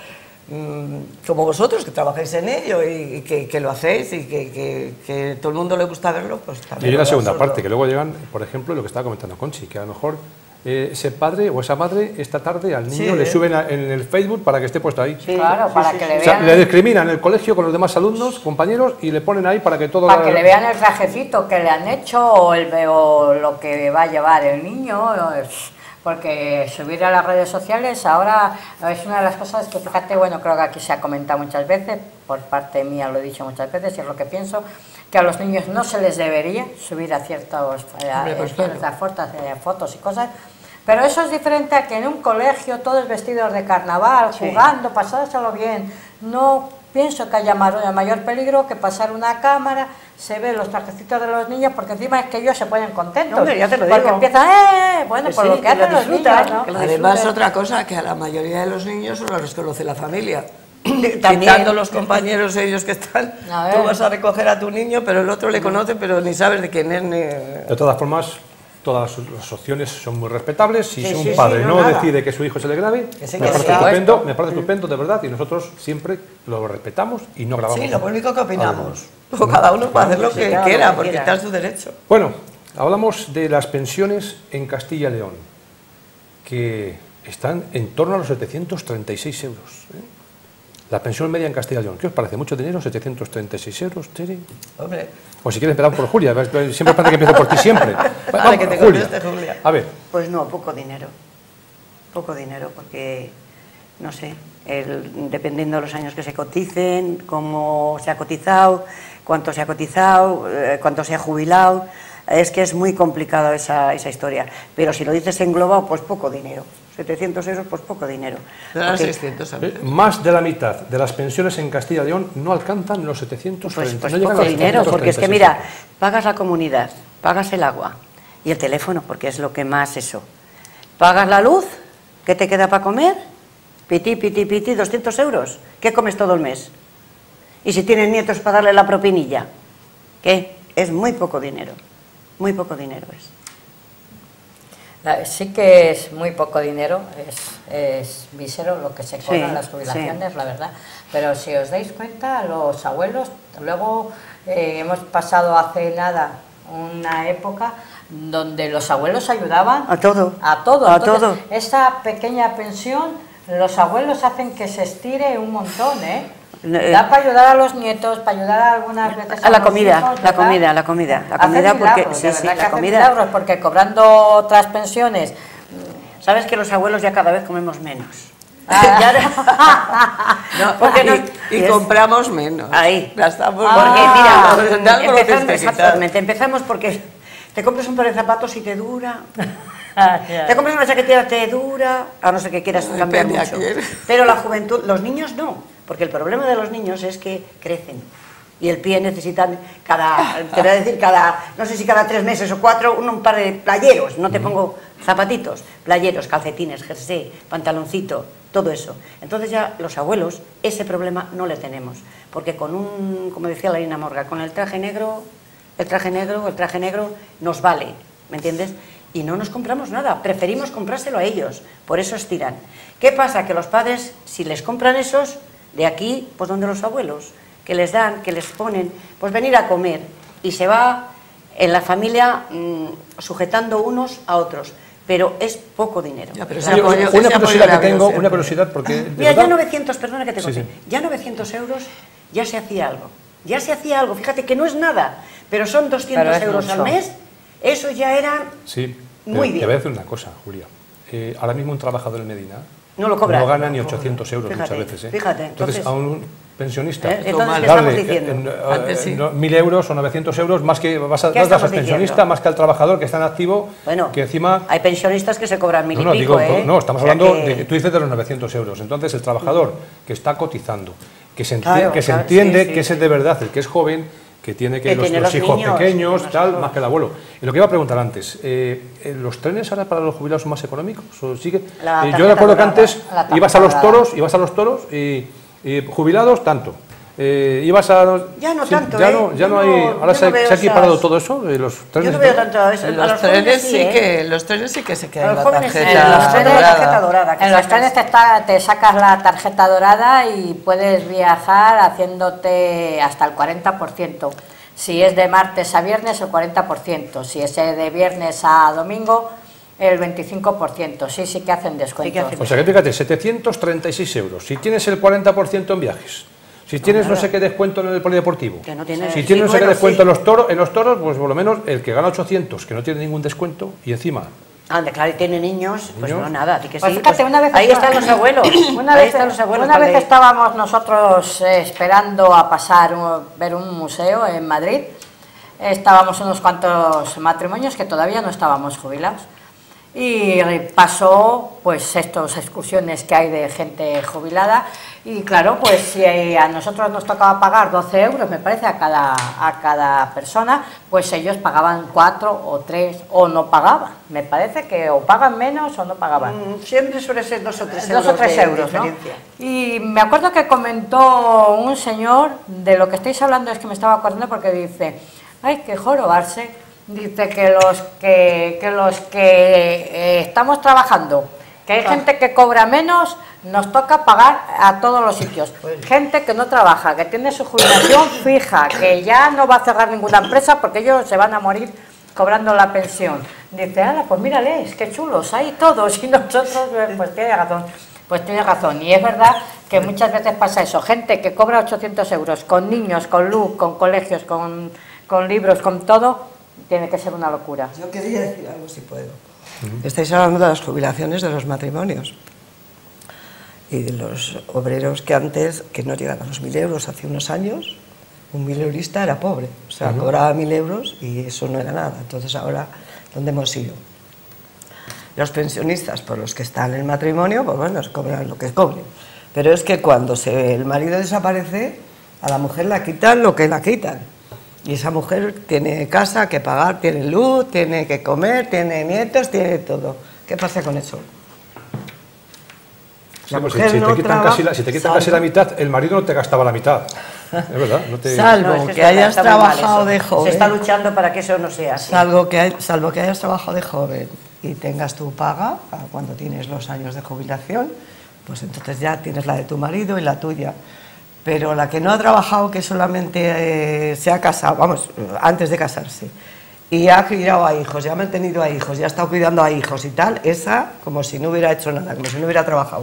mm, como vosotros, que trabajáis en ello y, y que, que lo hacéis y que, que, que todo el mundo le gusta verlo, pues
Y
también.
hay una
lo
segunda
absorbo.
parte, que luego llegan, por ejemplo, lo que estaba comentando Conchi, que a lo mejor eh, ese padre o esa madre esta tarde al niño
Sí,
le
¿eh?
suben a, en el Facebook para que esté puesto ahí.
Sí,
Claro,
sí,
para
sí,
que
sí.
le
O sea,
vean.
le discriminan en el colegio con los demás alumnos, compañeros, y le ponen ahí para que todo...
Para que le vean el trajecito que le han hecho o, el, o lo que va a llevar el niño, o es- porque subir a las redes sociales ahora es una de las cosas que, fíjate, bueno, creo que aquí se ha comentado muchas veces, por parte mía lo he dicho muchas veces y es lo que pienso, que a los niños no se les debería subir a ciertos, eh,
Hombre, pues claro.
ciertas fotos, eh, fotos y cosas. Pero eso es diferente a que en un colegio todos vestidos de carnaval,
Sí.
jugando, pasándoselo bien. No pienso que haya mayor, mayor peligro que pasar una cámara, se ven los trajecitos de los niños, porque encima es que ellos se ponen contentos.
Hombre, ya te lo
porque
digo.
empiezan, eh, bueno,
Que
por
sí,
lo que
que lo
hacen los
disfrutan,
niños, ¿no?
que lo
Además,
disfruten.
otra cosa, que a la mayoría de los niños solo los conoce la familia.
También.
Quitando los compañeros ellos que están,
A ver.
tú vas a recoger a tu niño, pero el otro le conoce, pero ni sabes de quién es. Ni...
De todas formas, todas las opciones son muy respetables. Si
Sí,
un
sí,
padre
sí,
no,
no, nada.
decide que su hijo se le grabe,
Que sí,
me
que
parece
sí.
estupendo, me parece estupendo, de verdad, y nosotros siempre lo respetamos y no grabamos.
Sí, lo único que opinamos.
Además.
O cada uno puede hacer lo
Sí,
que
claro,
quiera,
lo que
porque
quiera.
está en su derecho.
Bueno, hablamos de las pensiones en Castilla y León, que están en torno a los setecientos treinta y seis euros. ¿eh? La pensión media en Castilla y León. ¿Qué os parece? ¿Mucho dinero? ¿setecientos treinta y seis euros, Tere?
Hombre,
O si quieres empezar por Julia, ves, ves, siempre parece que empiezo por ti siempre.
Vale, que te
Julia.
conteste, Julia.
A ver,
Pues no, poco dinero. Poco dinero, porque, no sé, el- dependiendo de los años que se coticen, cómo se ha cotizado, cuánto se ha cotizado, eh, cuánto se ha jubilado, es que es muy complicado esa, esa historia. Pero si lo dices englobado, pues poco dinero. setecientos euros, pues poco dinero.
eran
Porque,
seiscientos.
eh, más de la mitad de las pensiones en Castilla y León no alcanzan los setecientos
Pues,
treinta.
pues
no llegan
poco
a los
dinero, porque es que
setecientos treinta y
mira,
seis.
pagas la comunidad, pagas el agua y el teléfono, porque es lo que más eso. Pagas la luz, ¿qué te queda para comer? Piti, piti, piti, doscientos euros. ¿Qué comes todo el mes? Y si tienes nietos para darle la propinilla, ¿qué? Es muy poco dinero, muy poco dinero es.
La- Sí que es muy poco dinero, es, es mísero lo que se cobran
Sí,
las jubilaciones, la verdad. Pero si os dais cuenta, los abuelos, luego eh, hemos pasado hace nada una época donde los abuelos ayudaban
A todo.
A todo.
A
Entonces,
todo.
esa pequeña pensión, los abuelos hacen que se estire un montón, ¿eh?
Eh,
Da para ayudar a los nietos, para ayudar a algunas veces
A la
los
comida,
hijos,
la
¿verdad?
comida, la comida, la
Hacen
comida porque
milagros,
sí,
de
sí,
verdad que
la
hacen
comida.
milagros, porque cobrando otras pensiones.
Sabes que los abuelos ya cada vez comemos menos.
Ah.
No,
Porque
y,
no-
y
y es-
compramos menos.
Ahí.
Gastamos
Ah.
Porque
menos.
mira,
Tal como lo tienes
empezamos,
que quitar.
exactamente, empezamos porque te compras un par de zapatos y te dura,
Ah, ya.
te compras una chaquetilla te dura, a no ser que quieras
Depende
cambiar
a
mucho.
quién.
Pero la juventud, los niños no, porque el problema de los niños es que crecen. Y el pie necesitan cada, te voy a decir, cada, no sé si cada tres meses o cuatro, un, un par de playeros, no te pongo zapatitos, playeros, calcetines, jersey, pantaloncito, todo eso. Entonces ya los abuelos, ese problema no le tenemos, porque con un, como decía la Lina Morga, con el traje negro, el traje negro, el traje negro nos vale, ¿me entiendes? Y no nos compramos nada, preferimos comprárselo a ellos, por eso estiran. ¿Qué pasa? Que los padres, si les compran esos, de aquí, pues donde los abuelos, que les dan, que les ponen, pues venir a comer, y se va en la familia mmm, sujetando unos a otros, pero es poco dinero.
Ya, pero ese
Oye,
apoyo-
una
ese apoyo
curiosidad
le
que
ha habido
tengo,
siempre.
una curiosidad porque... de
Mira, ya
verdad-
novecientos, perdona que te
Sí,
conté,
sí.
ya novecientos euros ya se hacía algo, ya se hacía algo, fíjate que no es nada, pero son doscientos
Pero es
euros al
mucho.
mes, eso ya era,
Sí,
Muy
pero
bien.
te voy a decir una cosa, Julia. Eh, ahora mismo un trabajador en Medina
no lo cobra.
no gana ni ochocientos euros
Fíjate,
muchas veces. ¿eh?
fíjate,
entonces,
entonces-
a un pensionista,
¿Eh? Entonces, ¿qué
darle,
estamos diciendo?
eh, eh,
Antes sí.
no, mil euros o novecientos euros más que vas a
¿Qué
vas a
estamos
al pensionista,
diciendo?
más que al trabajador que está en activo,
Bueno,
que encima...
hay pensionistas que se cobran mil
No, no,
y pico,
digo,
¿eh?
no, estamos
O sea
hablando
que-
de que tú dices de los novecientos euros. Entonces, el trabajador que está cotizando, que se, enti-
Claro,
que se
claro,
entiende
sí, sí,
que ese
sí.
es de verdad, el que es joven, que tiene que,
Que
los,
tiene
los
los
hijos
niños,
pequeños,
más
tal,
todo.
más que el abuelo. Y lo que iba a preguntar antes, eh, eh, ¿los trenes ahora para los jubilados son más económicos? ¿O sigue?
La
Eh, yo
tarjeta
recuerdo que
dorada,
antes
la tarjeta
ibas a los
dorada.
toros, ibas a los toros y, y jubilados tanto. Eh, ibas a
Ya no
sí,
tanto,
ya
¿eh?
no, ya
Yo
no hay,
no-
ahora
yo
se,
no veo
se ha equiparado
esas-
todo eso, eh, los trenes.
Yo no
y
veo
todo.
tanto eso. A
Los
los
trenes
jóvenes
sí
¿eh?
que los trenes sí que se
A
quedan
los
la
jóvenes,
tarjeta
en los trenes la
dorada.
tarjeta dorada. que
En los
sacas.
trenes te, está- te sacas la tarjeta dorada y puedes viajar haciéndote hasta el cuarenta por ciento. Si es de martes a viernes, el cuarenta por ciento. Si es de viernes a domingo, el veinticinco por ciento, sí, sí que hacen descuentos.
Sí que hacen.
O sea que fíjate, setecientos treinta y seis euros. Si tienes el cuarenta por ciento en viajes, si tienes no, no sé qué descuento en el polideportivo,
que no tiene,
si tienes
sí,
no sé
bueno,
qué descuento
sí.
en los toros, en los toros, pues por lo menos el que gana ochocientos, que no tiene ningún descuento, y encima...
Ande, claro, y tiene niños, pues
¿Niños?
no, nada, a ti que
Pues
sí,
fíjate,
pues
una vez
ahí
estaba-
están los abuelos,
Una
ahí
vez,
están los abuelos.
una vez
para que-
estábamos nosotros eh, esperando a pasar, un- ver un museo en Madrid. Estábamos unos cuantos matrimonios que todavía no estábamos jubilados. Y pasó, pues, estas excursiones que hay de gente jubilada. Y claro, pues si a nosotros nos tocaba pagar doce euros, me parece, a cada, a cada persona, pues ellos pagaban cuatro o tres, o no pagaban. Me parece que o pagan menos o no pagaban.
Mm, siempre suele ser dos o tres
Dos
euros
o tres
de
euros, ¿no?
diferencia.
Y me acuerdo que comentó un señor, de lo que estáis hablando es que me estaba acordando, porque dice, hay que jorobarse, dice que los que, que, los que eh, estamos trabajando, que hay gente que cobra menos, nos toca pagar a todos los sitios. Gente que no trabaja, que tiene su jubilación fija, que ya no va a cerrar ninguna empresa porque ellos se van a morir cobrando la pensión. Dice, ala, pues mírales, qué chulos, hay todos, y nosotros, pues tiene razón, pues tiene razón. Y es verdad que muchas veces pasa eso, gente que cobra ochocientos euros, con niños, con luz, con colegios, con, con libros, con todo, tiene que ser una locura.
Yo quería decir algo, si puedo. Uh-huh. Estáis hablando de las jubilaciones de los matrimonios y de los obreros que antes, que no llegaban a los mil euros hace unos años, un mileurista era pobre, o sea, uh-huh. cobraba mil euros y eso no era nada. Entonces ahora, ¿dónde hemos ido? Los pensionistas, por los que están en el matrimonio, pues bueno, cobran lo que cobren. Pero es que cuando se, el marido desaparece, a la mujer la quitan lo que la quitan. Y esa mujer tiene casa que pagar, tiene luz, tiene que comer, tiene nietos, tiene todo. ¿Qué pasa con eso?
Sí, pues si, si, no te quitan casi la, si te quitan casi la mitad, el marido no te gastaba la mitad. Es verdad. No te...
Salvo
no, es que,
que hayas trabajado de
Se
joven.
está luchando para que eso no sea así.
Salvo que, hay, salvo que hayas trabajado de joven y tengas tu paga cuando tienes los años de jubilación, pues entonces ya tienes la de tu marido y la tuya. Pero la que no ha trabajado, que solamente eh, se ha casado, vamos, antes de casarse, y ha criado a hijos, ya ha mantenido a hijos, ya ha estado cuidando a hijos y tal, esa como si no hubiera hecho nada, como si no hubiera trabajado.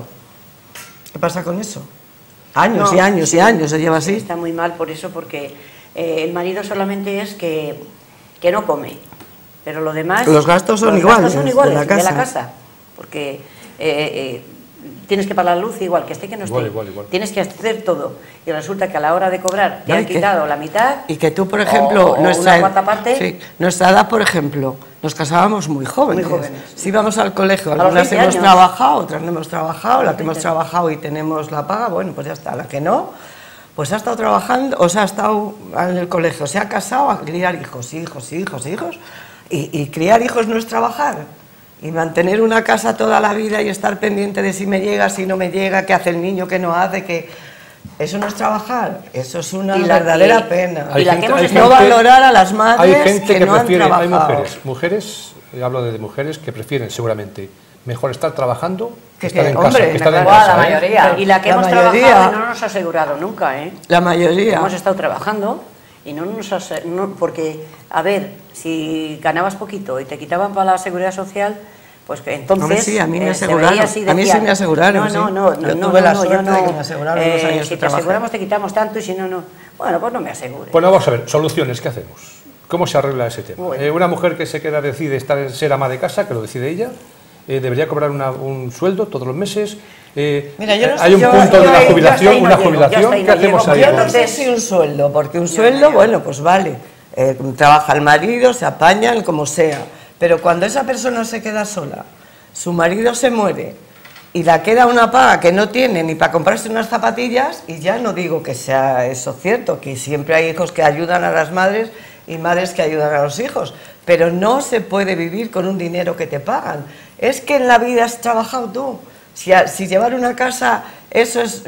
¿Qué pasa con eso? Años no, y años sí, y años se lleva así.
Está muy mal por eso, porque eh, el marido solamente es que, que no come, pero lo demás...
Los gastos son
los
iguales,
gastos son iguales
de la casa.
De la casa, porque... Eh, eh, tienes que pagar la luz igual, que esté que no esté.
Igual, igual, igual.
Tienes que hacer todo. Y resulta que a la hora de cobrar te
no,
han
que,
quitado la mitad.
Y que tú, por ejemplo,
o,
nuestra,
una cuarta parte.
Sí, nuestra edad, por ejemplo, nos casábamos muy jóvenes.
Muy jóvenes.
Si íbamos al colegio,
a
algunas hemos
años.
trabajado, otras no hemos trabajado. La que hemos trabajado y tenemos la paga, bueno, pues ya está. La que no, pues ha estado trabajando, o sea, ha estado en el colegio, se ha casado a criar hijos, hijos, hijos, hijos. Y, y criar hijos no es trabajar. Y mantener una casa toda la vida y estar pendiente de si me llega, si no me llega, qué hace el niño, qué no hace, que eso no es trabajar, eso es una verdadera que, pena.
Hay
y la
gente,
que hemos
hay
no
gente,
valorar a las madres
hay gente
que,
que
no
prefiere,
han
hay
trabajado.
mujeres, mujeres, hablo de mujeres que prefieren seguramente mejor estar trabajando que,
que
estar
que,
en
hombre,
casa. Que estar en
claro,
casa
la
¿eh?
mayoría.
Y la que
La
hemos
mayoría,
trabajado y no nos ha asegurado nunca, ¿eh?
La mayoría.
Hemos estado trabajando y no nos ha, no, porque, a ver, si ganabas poquito y te quitaban para la seguridad social, pues que entonces...
Hombre, sí, a mí me
eh,
aseguraron,
así, decía,
a mí sí me aseguraron,
no,
sí.
no, no,
Yo
no,
tuve
no,
la
no,
suerte
yo no,
de que me aseguraron
eh,
los años
si
que
te
trabajé.
aseguramos te quitamos tanto y si no, no. Bueno, pues no me asegures.
Bueno, vamos a ver, soluciones, ¿qué hacemos? ¿Cómo se arregla ese tema?
Bueno.
Eh, una mujer que se queda, decide estar, ser ama de casa, que lo decide ella, eh, debería cobrar una, un sueldo todos los meses. Eh,
Mira, yo no
hay
sé,
un
yo-
punto
yo-
de la
yo
jubilación,
hasta ahí no
una
llego, yo
jubilación,
hasta ahí
¿qué
no
hacemos
llego.
ahí?
Yo no
Bueno,
sé si un sueldo, porque un sueldo, bueno, pues vale, eh, trabaja el marido, se apañan, como sea, pero cuando esa persona se queda sola, su marido se muere y la queda una paga que no tiene ni para comprarse unas zapatillas, y ya no digo que sea eso cierto, que siempre hay hijos que ayudan a las madres y madres que ayudan a los hijos, pero no se puede vivir con un dinero que te pagan. Es que en la vida has trabajado tú. Si, a, si llevar una casa, eso es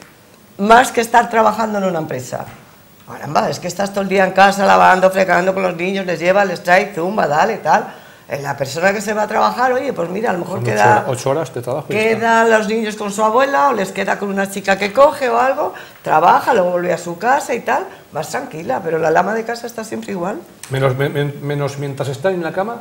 más que estar trabajando en una empresa. Caramba, es que estás todo el día en casa lavando, fregando con los niños, les lleva, les trae, zumba, dale, tal. La persona que se va a trabajar, oye, pues mira, a lo mejor
son
queda...
ocho horas, ocho horas de trabajo. y ya está.
Queda los niños con su abuela o les queda con una chica que coge o algo, trabaja, luego vuelve a su casa y tal, más tranquila, pero la lama de casa está siempre igual.
Menos, men- menos mientras están en la cama,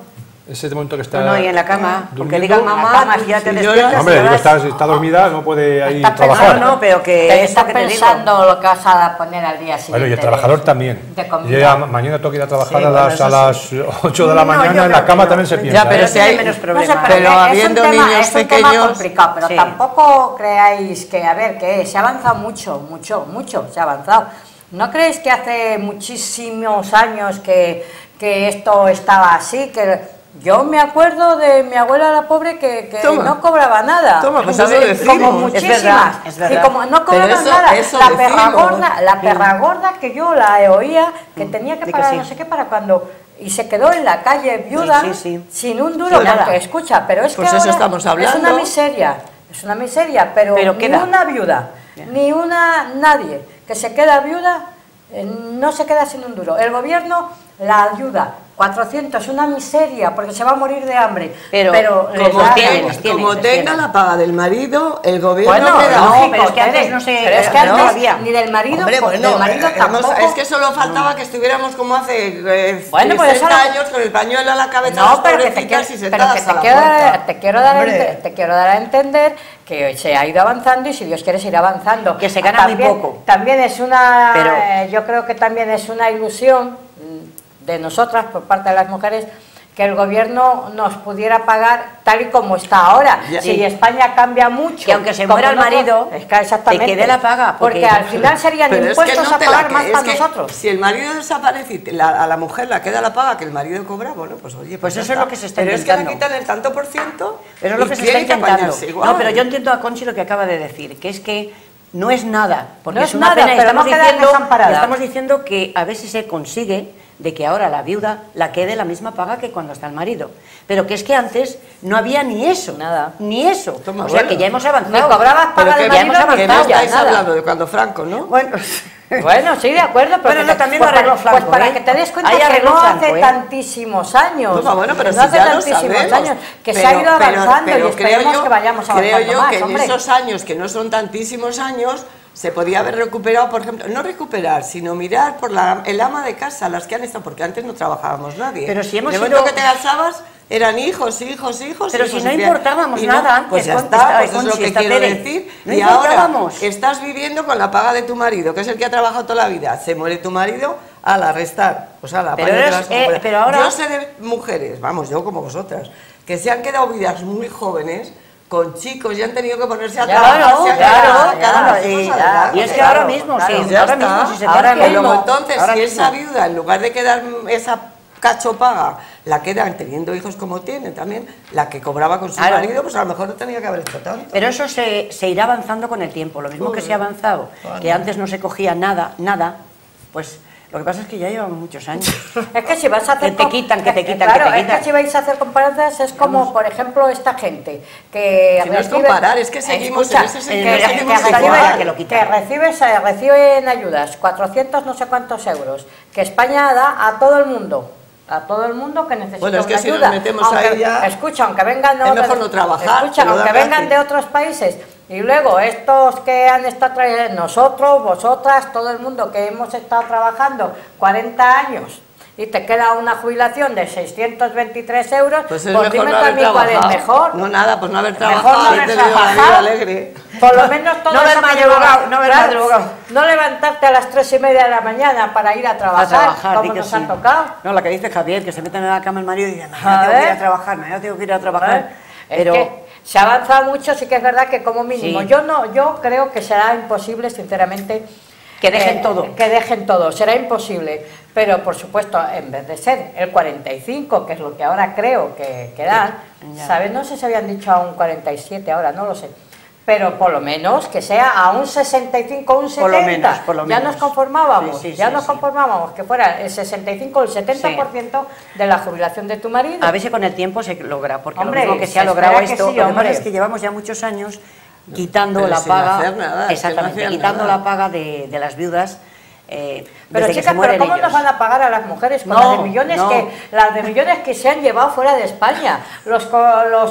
Ese momento que está
No, no, y en la cama, aunque
durmiendo.
digan mamá, tú ya te despiertas.
Hombre,
y
digo,
vas-
está, está dormida, no puede ahí
Está
trabajar.
pensando-
No, no, pero que
Te
es
está
lo que te digo.
pensando lo que vas a poner al día siguiente.
Bueno, y el
de-
trabajador también.
de comida.
Yo ya ma- mañana tengo que ir a trabajar
Sí,
a
bueno,
las,
eso
a las ocho de la
No,
mañana,
yo
en la
creo
cama
que
también
no.
se
Ya,
piensa.
pero
¿eh?
si hay-
menos
No sé,
problema.
pero,
Pero
que
habiendo
es un tema,
niños
es un tema
pequeños-
complicado, pero
Sí.
tampoco creáis que, a ver, que se ha avanzado mucho, mucho, mucho, se ha avanzado. ¿No creéis que hace muchísimos años que, que esto estaba así? Que yo me acuerdo de mi abuela la pobre que, que
Toma.
no cobraba nada.
Toma, pues
Y
eso decimos.
como
Es
muchísimas.
verdad, es verdad.
Y como no
Pero
cobraban
eso-
nada,
eso
la perra
decimos.
gorda, la perra gorda que yo la oía, que tenía que
Di que
pagar
sí.
no sé qué para cuando... Y se quedó en la calle viuda,
Sí, sí, sí.
sin un duro,
Nada.
porque escucha, pero es
Pues
que
eso
ahora
estamos
es
hablando.
una miseria, es una miseria, pero,
Pero
ni
queda.
una viuda,
Ya.
ni una, nadie que se queda viuda, eh, no se queda sin un duro. El gobierno la ayuda, cuatrocientos, una miseria, porque se va a morir de hambre,
Pero
les
Como,
da-
tenga-
tienes, tienes,
como
tienes.
tenga la paga del marido, el gobierno
Bueno,
queda.
no,
lógico,
pero es que antes
Tere,
no se-
pero es que
no
antes
había.
ni del marido,
Hombre,
pues,
bueno,
del marido
eh, hemos-
tampoco.
es que solo faltaba que estuviéramos como hace eh,
Bueno, pues
sesenta
eso lo-
años con el pañuelo a la cabeza,
No,
las
pero que te
pobrecitas
quiero,
y
pero que
sentadas
te
a la
quiero, dar,
puerta.
te, quiero dar a
Hombre.
ente- te quiero dar a entender que se ha ido avanzando y si Dios quiere seguir avanzando.
Que se gana muy
También-
poco.
También es una,
Pero-
eh, yo creo que también es una ilusión mm, de nosotras, por parte de las mujeres, que el gobierno nos pudiera pagar tal y como está ahora.
Ya.
Si
Sí.
España cambia mucho...
Que aunque se
como
muera el
no-
marido,
es que exactamente,
te quede la paga,
Porque,
porque-
al final serían
Pero es que
impuestos
no
a
te la
pagar
que-
más
es
para
que
nosotros.
Si el marido desaparece y te- la- a la mujer la queda la paga que el marido cobra, bueno, pues oye,
Pues
ya
eso es lo que se está
Pero es que le
intentando.
quitan el tanto por ciento.
Pero es lo
y
que se está
tienen que
intentando.
apañarse igual.
No, pero yo entiendo a Conchi lo que acaba de decir, que es que no es nada, porque
No
es
es
una
nada,
pena. y
pero
estamos
no queda
diciendo,
desamparada.
estamos diciendo que a ver si se consigue de que ahora la viuda la quede la misma paga que cuando está el marido. Pero que es que antes no había ni eso,
Nada.
ni eso.
Toma,
o sea
bueno.
que ya hemos avanzado.
Ni cobrabas
Pero
paga
que,
del
ya hemos
marido,
que
ni
no
avanzado,
estáis
nada.
hablando de cuando Franco, ¿no?
Bueno,
Bueno, sí, de acuerdo, pero,
Pero
que
no,
te-
también
pues
lo arregló
para,
Franco,
pues para
¿eh?
que te des cuenta
Ahí
que
arregló
no
Franco,
hace
¿eh?
tantísimos años,
Toma, bueno, pero
que
si
no hace
ya lo
tantísimos
sabemos.
años, que se
Pero-
ha ido
pero-
avanzando
pero
y esperemos
creo yo,
que vayamos
creo
avanzando
yo
más,
que en
hombre.
esos años, que no son tantísimos años, se podía haber recuperado, por ejemplo, no recuperar, sino mirar por la, el ama de casa, las que han estado, porque antes no trabajábamos nadie.
Pero si hemos
de momento
ido-
que te casabas, eran hijos, hijos, hijos.
Pero
hijos,
si no
y decían-
importábamos
y no,
nada antes,
pues ya
Conchi,
está,
está-
pues es lo
Conchi,
que
está
quiero
Tere.
decir.
No
y ahora
importábamos.
estás viviendo con la paga de tu marido, que es el que ha trabajado toda la vida. Se muere tu marido, a la restar. O sea, la
Pero
apáñate
eres-
las como
eh,
puedas.
pero ahora-
Yo sé de mujeres, vamos, yo como vosotras, que se han quedado vidas muy jóvenes con chicos y han tenido que ponerse a
Ya,
trabajar.
claro,
se han
claro,
quedado
claro,
sacadas las
y-
hijos
ya,
adelante.
y es que
claro,
ahora mismo,
claro.
sí,
Ya
ahora
está.
mismo, si se
Ahora
tiene que-
Pero
mismo.
entonces,
ahora
si
mismo.
esa viuda, en lugar de quedar esa cacho paga, la quedan teniendo hijos como tiene también, la que cobraba con su
Claro.
marido, pues a lo mejor no tenía que haber hecho tanto.
Pero eso se, se irá avanzando con el tiempo, lo mismo que se ha avanzado, que antes no se cogía nada, nada, pues lo que pasa es que ya llevamos muchos años.
Es que si vas a hacer...
Que te
com-
quitan, que te
eh,
quitan,
claro,
que te
es
quitan.
que si vais a hacer comparativas es como, por ejemplo, esta gente que
Si no es
recibe-
comparar, es que seguimos
Escucha,
en ese sentido,
que, que
seguimos
recibe-
igual.
que lo quitan.
que recibe, se reciben ayudas, cuatrocientos no sé cuántos euros, que España da a todo el mundo. A todo el mundo que necesita
Bueno, es que
una
si nos
ayuda.
metemos
Aunque-
ahí ya,
escucha, aunque vengan
es mejor no trabajar,
escucha,
que lo
aunque
da
vengan
gratis.
de otros países y luego estos que han estado trayendo, nosotros, vosotras, todo el mundo que hemos estado trabajando cuarenta años y te queda una jubilación de seiscientos veintitrés euros,
Pues es
pues
mejor
dime
no
tú a
haber
mí cuál es
trabajado.
mejor.
No, nada, pues no haber
Mejor
trabajado,
no
haber
haber
tenido la vida
trabajado.
alegre.
Por lo menos todo
No haber
eso
madrugado, no haber
claro,
madrugado.
no levantarte a las tres y media de la mañana para ir a
A
trabajar,
trabajar, di
como
que
nos
sí.
ha tocado.
No, la que dice Javier, que se meten en la cama el marido y dicen,
A
mañana tengo que ir
ver.
a trabajar, mañana tengo que ir a trabajar.
¿Eh?
Pero
Es que se ha avanzado mucho, sí que es verdad que como mínimo.
Sí.
Yo no, yo creo que será imposible, sinceramente,
Que dejen
eh,
todo.
Que dejen todo, será imposible. Pero por supuesto, en vez de ser el cuarenta y cinco, que es lo que ahora creo que, que dan,
Ya.
¿sabes? No sé si habían dicho a un cuarenta y siete ahora, no lo sé. Pero por lo menos que sea a un sesenta y cinco o un
Por
setenta.
lo menos, por lo
ya
menos.
nos conformábamos,
Sí, sí,
ya
sí,
nos
sí.
conformábamos que fuera el sesenta y cinco o el setenta por ciento de la jubilación de tu marido.
a ver si con el tiempo se logra, porque
Hombre,
lo mismo que se
se
ha logrado
espera que
esto,
sí,
lo que
hombre.
pasa es que llevamos ya muchos años quitando
Pero
la
sin
paga,
hacer nada, es que no
exactamente,
hacían
quitando
nada.
la paga de, de las viudas. Eh,
Pero
desde que
chicas,
se mueren
pero ¿cómo
ellos.
nos van a pagar a las mujeres con
No,
las de millones
no.
que las de millones que se han llevado fuera de España? Los co- los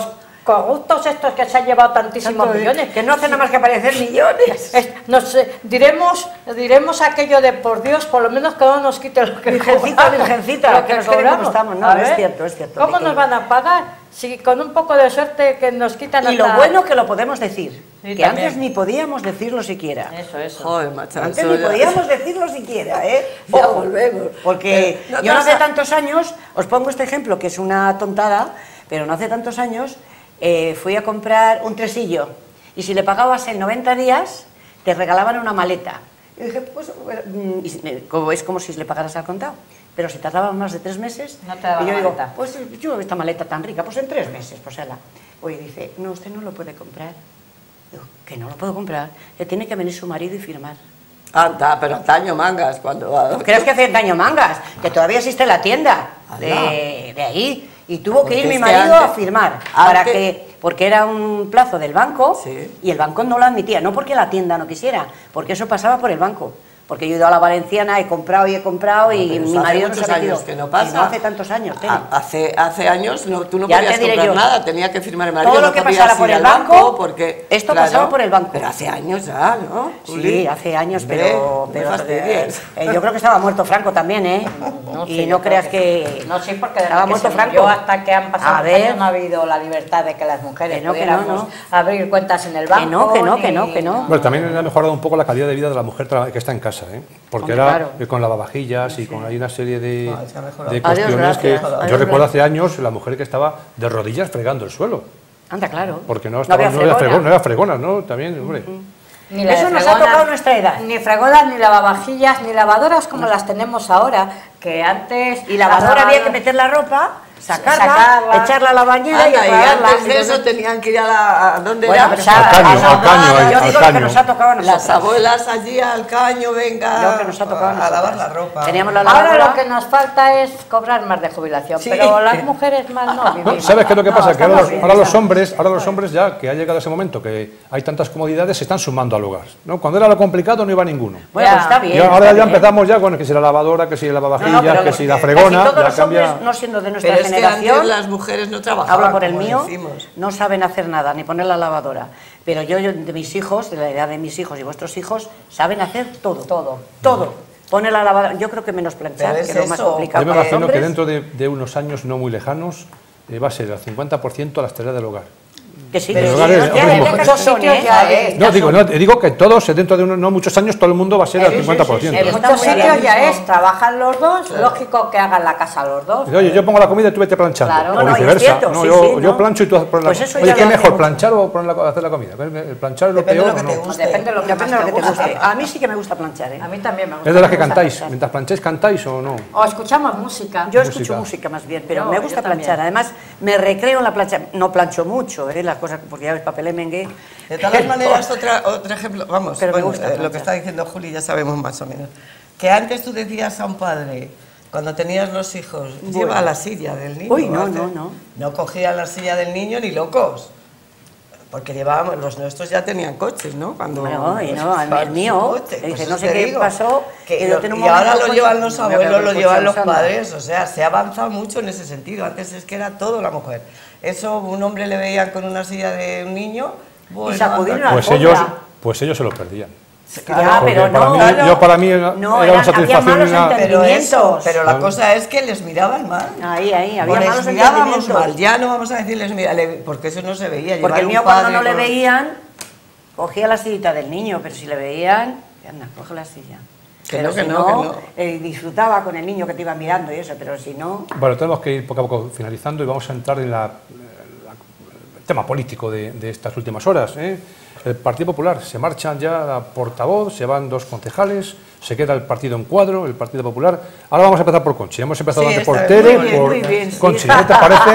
corruptos estos que se han llevado tantísimos
Tanto,
millones.
que no hacen nada más que aparecer millones.
Es- nos, eh, diremos, diremos aquello de por Dios, por lo menos que no nos quite lo que
Virgencita,
cobramos,
virgencita,
lo
que nos quede como
cobramos.
estamos. No,
A
es
ver,
cierto, es cierto,
¿Cómo
de
nos
que-
van a pagar? Si con un poco de suerte que nos quitan
Y lo
hasta-
bueno que lo podemos decir,
Sí,
que
también.
antes ni podíamos decirlo siquiera.
Eso, eso.
Joder, macho.
Antes
eso
ni
ya-
podíamos decirlo siquiera, ¿eh?
Ya
Ojo,
volvemos.
Porque
Eh, no
yo no
te
hace
has-
tantos años, os pongo este ejemplo, que es una tontada, pero no hace tantos años, eh, fui a comprar un tresillo y si le pagabas en noventa días, te regalaban una maleta. Y dije, pues, mm, y si- como es como si le pagaras al contado. Pero si tardabas más de tres meses,
No te daban
y yo
la
digo,
maleta.
pues yo esta maleta tan rica, pues en tres meses, pues ala. Oye, dice, no, usted no lo puede comprar. Digo, que no lo puedo comprar, que tiene que venir su marido y firmar.
Anda, pero antaño mangas, cuando...
¿Crees que hace daño mangas? Que todavía existe la tienda de,
Anda.
de ahí. Y tuvo
Porque
que ir mi
es que
marido
antes-
a firmar. Para
antes-
que, porque era un plazo del banco
Sí.
y el banco no lo admitía. No porque la tienda no quisiera, porque eso pasaba por el banco. Porque yo he ido a la Valenciana, he comprado y he comprado y
Pero
mi
eso hace
marido no se
muchos
ha metido.
años que no pasa.
Y no hace tantos años, Tene.
Ha- Hace, hace años no, tú no
Ya te
podías
diré
comprar
yo.
nada, tenía que firmar el marido.
Todo lo
no
que
podías
pasara
ir
por el
al
banco,
porque,
esto pasaba por el banco.
Pero hace años ya, ¿no?
Sí,
Juli?
hace años,
Hombre,
pero,
no
pero
me fastidies.
eh, yo creo que estaba muerto Franco también, ¿eh?
No
y
sé,
no
yo
creas
creo
que...
No, sí, porque desde
estaba
que
muerto
se
Franco.
murió hasta que han pasado
A
los
ver.
años no ha habido la libertad de que las mujeres
Que no, que no,
pudiéramos
no.
abrir cuentas en el banco.
Que no, que no, que
ni-
no, que no.
Bueno, también ha mejorado un poco la calidad de vida de la mujer tra- que está en casa, ¿eh? Porque
Hombre,
era
claro.
eh, con lavavajillas y con hay una serie de,
Ah, se ha mejorado.
de
Adiós,
cuestiones que
gracias. Adiós,
yo recuerdo
gracias.
hace años la mujer que estaba de rodillas fregando el suelo,
Anda, claro.
porque no, estaba,
había
no, era
fregona.
fregona, no era fregona, ¿no? También, hombre.
Ni la
Eso
de
nos ha
fregonas,
tocado nuestra edad.
Ni fregonas, ni lavavajillas, ni lavadoras como las tenemos ahora, que antes...
Y lavadora
las
había que
lavadoras-
meter la ropa, sacarla,
Sacarla.
echarla a la bañera
Anda,
y
y
apagarla.
antes de eso tenían que ir a la... ¿A dónde
Bueno,
era?
pero
Al
sa-
caño,
a-
al
a-
caño,
Yo
al
digo lo que
caño.
nos ha tocado a nosotros.
Las abuelas allí al caño, venga,
Lo que nos ha tocado a
a,
nosotras.
lavar la ropa.
Teníamos la
Ahora
lavadora.
lo que nos falta es cobrar más de jubilación,
Sí.
pero las mujeres más no
No,
vivimos.
¿sabes qué es lo que
No,
pasa? Que ahora
estamos
los,
bien,
ahora los
estamos.
hombres, ahora los hombres ya que ha llegado ese momento que hay tantas comodidades se están sumando al hogar, ¿no? Cuando era lo complicado no iba ninguno.
Bueno,
Ya.
pues está bien.
Y ahora
está
ya
bien.
empezamos ya con que si la lavadora, que si la
No,
lavavajillas,
no, pero
que si la
casi
fregona,
todos
ya
los hombres,
cambia.
no siendo de nuestra
Pero es que
generación,
antes las mujeres no trabajaban,
hablo por el
como
mío,
decimos.
no saben hacer nada, ni poner la lavadora. Pero yo, yo, de mis hijos, de la edad de mis hijos y vuestros hijos, saben hacer todo.
Todo.
Todo. Poner la lavadora, yo creo que menos planchar,
Pero
que
es
es lo más
eso.
complicado.
Yo me
para los
imagino que
hombres.
dentro de, de unos años no muy lejanos eh, va a ser el cincuenta por ciento las tareas del hogar.
Que sí,
Pero
que sí,
hogares-
no, ya,
hogares
ya
mujeres.
casi son,
Sitios
¿eh?
ya es.
No, digo, no, digo que todos, eh, dentro de unos, no muchos años, todo el mundo va a ser al
Sí, sí,
cincuenta por ciento.
sí, sí.
En
Está
muchos
muy
sitios
bien.
ya es, trabajan los dos, lógico que hagan la casa los dos.
Oye, yo pongo la comida y tú vete planchando.
Claro.
O
No, no,
y es
viceversa.
cierto,
No,
sí,
yo,
sí,
yo
¿no?
plancho y tú pones la
Pues
comida.
eso
Oye,
ya
¿qué
lo
mejor,
hacemos.
planchar o poner la, hacer la comida? El planchar es lo
Depende
peor.
de lo que
¿o
te
no?
guste.
Depende de lo que
Depende de
más
lo que te
guste.
guste. A mí sí que me gusta planchar, ¿eh?
A mí también me gusta.
¿Es de las que
me gusta
cantáis?
planchar.
Mientras plancháis, ¿cantáis o no?
O escuchamos música.
Yo escucho
Música.
música más bien, pero
Yo-
me gusta
yo también.
planchar. Además, me recreo en la plancha. No plancho mucho, ¿eh? Las cosas, porque ya ves papel emengue.
De todas maneras, otra, otro ejemplo, vamos,
Pero me
bueno,
gusta
eh, lo
planchar.
que está diciendo Juli ya sabemos más o menos. Que antes tú decías a un padre, cuando tenías los hijos, lleva
Bueno.
la silla del niño.
Uy, no,
hace-
no, no.
No cogían la silla del niño ni locos. Porque llevábamos, los nuestros ya tenían coches, ¿no? Cuando
Bueno, y no, el
Su
mío,
coche,
dice,
pues
no
eso
sé
te
qué
digo,
pasó,
que
que yo
lo-
tengo un
y ahora
momento
lo
con-
llevan los
no voy a
abuelos,
quedar
lo
con
llevan
coche
los
usando.
padres, o sea, se ha avanzado mucho en ese sentido. Antes es que era todo la mujer. Eso, un hombre le veían con una silla de un niño, bueno,
sacudir
anda,
una
Pues
alfombra.
ellos, pues ellos se lo perdían.
Ya,
Porque
pero
para
no,
mí-
claro.
yo para mí era-
No,
era una
eran-
satisfacción
había malos
y una-
Pero eso,
entendimientos.
pero la cosa es que les miraban mal.
Ahí, ahí,
O
había
les
malos
mirábamos
entendimientos.
mal, ya no vamos a decirles mira, le- porque eso no se veía.
Porque
llevar
el
un
mío cuando
padre
no le
con-
veían, cogía la sillita del niño, pero si le veían, anda, coge la silla.
Que
Pero
no, que
si
no, que no.
eh, disfrutaba con el niño que te iba mirando y eso, pero si no...
Bueno, tenemos que ir poco a poco finalizando y vamos a entrar en la, la- el tema político de, de estas últimas horas, ¿eh? El Partido Popular, se marchan ya la portavoz, se van dos concejales, se queda el partido en cuadro, el Partido Popular. Ahora vamos a empezar por Conchi. Hemos empezado
Sí,
antes por
está
Tere,
muy bien,
por
muy bien, sí.
Conchi. ¿Qué te parece?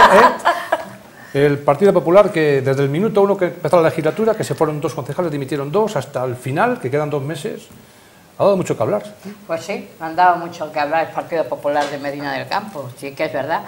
eh? El Partido Popular, que desde el minuto uno que empezó la legislatura, que se fueron dos concejales, dimitieron dos, hasta el final, que quedan dos meses, ha dado mucho que hablar.
Pues sí, han dado mucho que hablar el Partido Popular de Medina del Campo, sí que es verdad.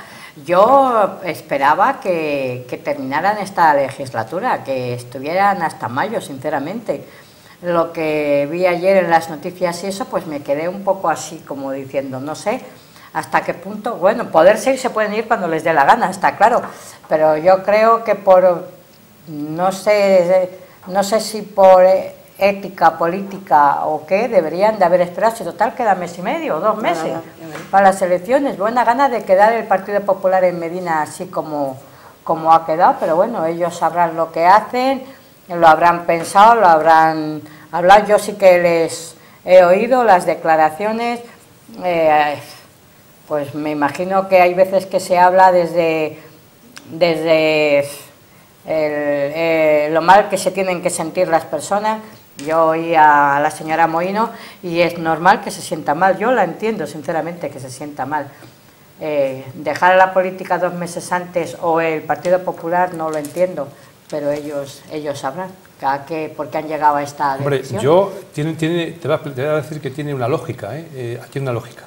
Yo esperaba que, que terminaran esta legislatura, que estuvieran hasta mayo, sinceramente. Lo que vi ayer en las noticias y eso, pues me quedé un poco así como diciendo, no sé hasta qué punto, bueno, poderse ir se pueden ir cuando les dé la gana, está claro, pero yo creo que por no sé, no sé si por ética política o qué, deberían de haber esperado, si total queda mes y medio, dos meses
Nada,
para las elecciones. Buena gana de quedar el Partido Popular en Medina así como, como ha quedado, pero bueno, ellos sabrán lo que hacen, lo habrán pensado, lo habrán hablado. Yo sí que les he oído las declaraciones, eh, pues me imagino que hay veces que se habla desde, desde el, eh, lo mal que se tienen que sentir las personas. Yo oí a la señora Mohino y es normal que se sienta mal, yo la entiendo sinceramente que se sienta mal. Eh, dejar la política dos meses antes o el Partido Popular no lo entiendo, pero ellos ellos sabrán a qué, por qué han llegado a esta
Hombre,
decisión.
yo tiene, tiene, te, voy a, te voy a decir que tiene una lógica, ¿eh? Eh, aquí hay una lógica.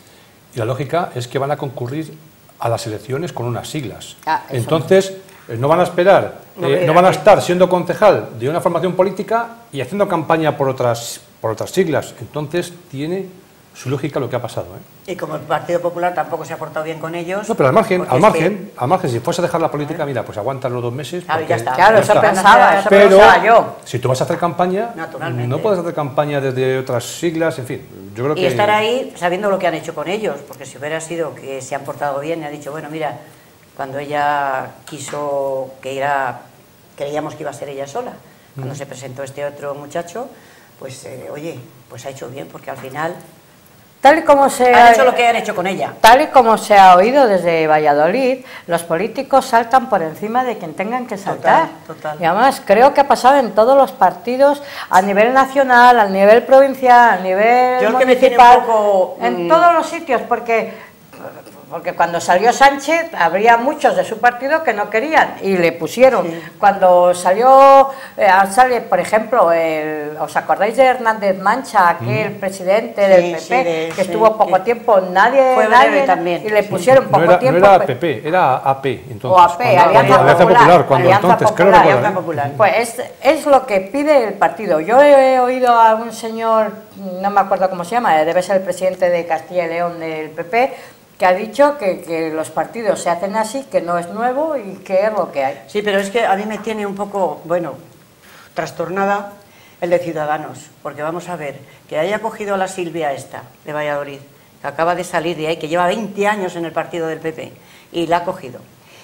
Y la lógica es que van a concurrir a las elecciones con unas siglas.
Ah,
Entonces, eh, no van a esperar,
No,
eh,
mira,
no van a
que-
estar siendo concejal de una formación política y haciendo campaña por otras, por otras siglas. Entonces, tiene su lógica lo que ha pasado, ¿eh?
Y como el Partido Popular tampoco se ha portado bien con ellos...
No, pero al margen,
porque
al
es
margen, al margen, si fuese a dejar la política, mira, pues aguantas los dos meses.
Claro,
porque
ya está.
Claro,
ya
eso
está.
pensaba, eso
Pero
pensaba yo.
si tú vas a hacer campaña,
Naturalmente.
no puedes hacer campaña desde otras siglas, en fin. Yo creo
Y
que
estar ahí sabiendo lo que han hecho con ellos, porque si hubiera sido que se han portado bien y ha dicho, bueno, mira, cuando ella quiso que era, creíamos que iba a ser ella sola, cuando se presentó este otro muchacho, pues eh, oye, pues ha hecho bien, porque al final
Tal y como se
han hecho lo que han hecho con ella.
Tal y como se ha oído desde Valladolid, los políticos saltan por encima de quien tengan que saltar.
Total, total.
Y además creo que ha pasado en todos los partidos, a nivel nacional, a nivel provincial, a nivel
Yo es que me tiene
municipal,
un poco,
en
mm,
todos los sitios, porque porque cuando salió Sánchez habría muchos de su partido que no querían y le pusieron.
Sí.
Cuando salió, eh, sale, por ejemplo, el, ¿os acordáis de Hernández Mancha, aquel presidente del
Sí,
P P,
sí, de-
que
sí,
estuvo poco
que
tiempo, nadie,
fue
nadie
breve también.
y le pusieron
no
poco
era,
tiempo.
no era
pues-
P P, era A P. Entonces,
o A P,
cuando-
Alianza,
cuando- Alianza
Popular,
Popular, cuando
Alianza
entonces, creo
Popular,
recordar,
Alianza
¿eh?
Popular.
Pues es, es lo que pide el partido. Yo he oído a un señor, no me acuerdo cómo se llama, debe ser el presidente de Castilla y León del P P, que ha dicho que, que los partidos se hacen así, que no es nuevo y que es lo que hay.
Sí, pero es que a mí me tiene un poco, bueno, trastornada el de Ciudadanos, porque vamos a ver, que haya cogido a la Silvia esta, de Valladolid, que acaba de salir de ahí, que lleva veinte años en el partido del P P, y la ha cogido.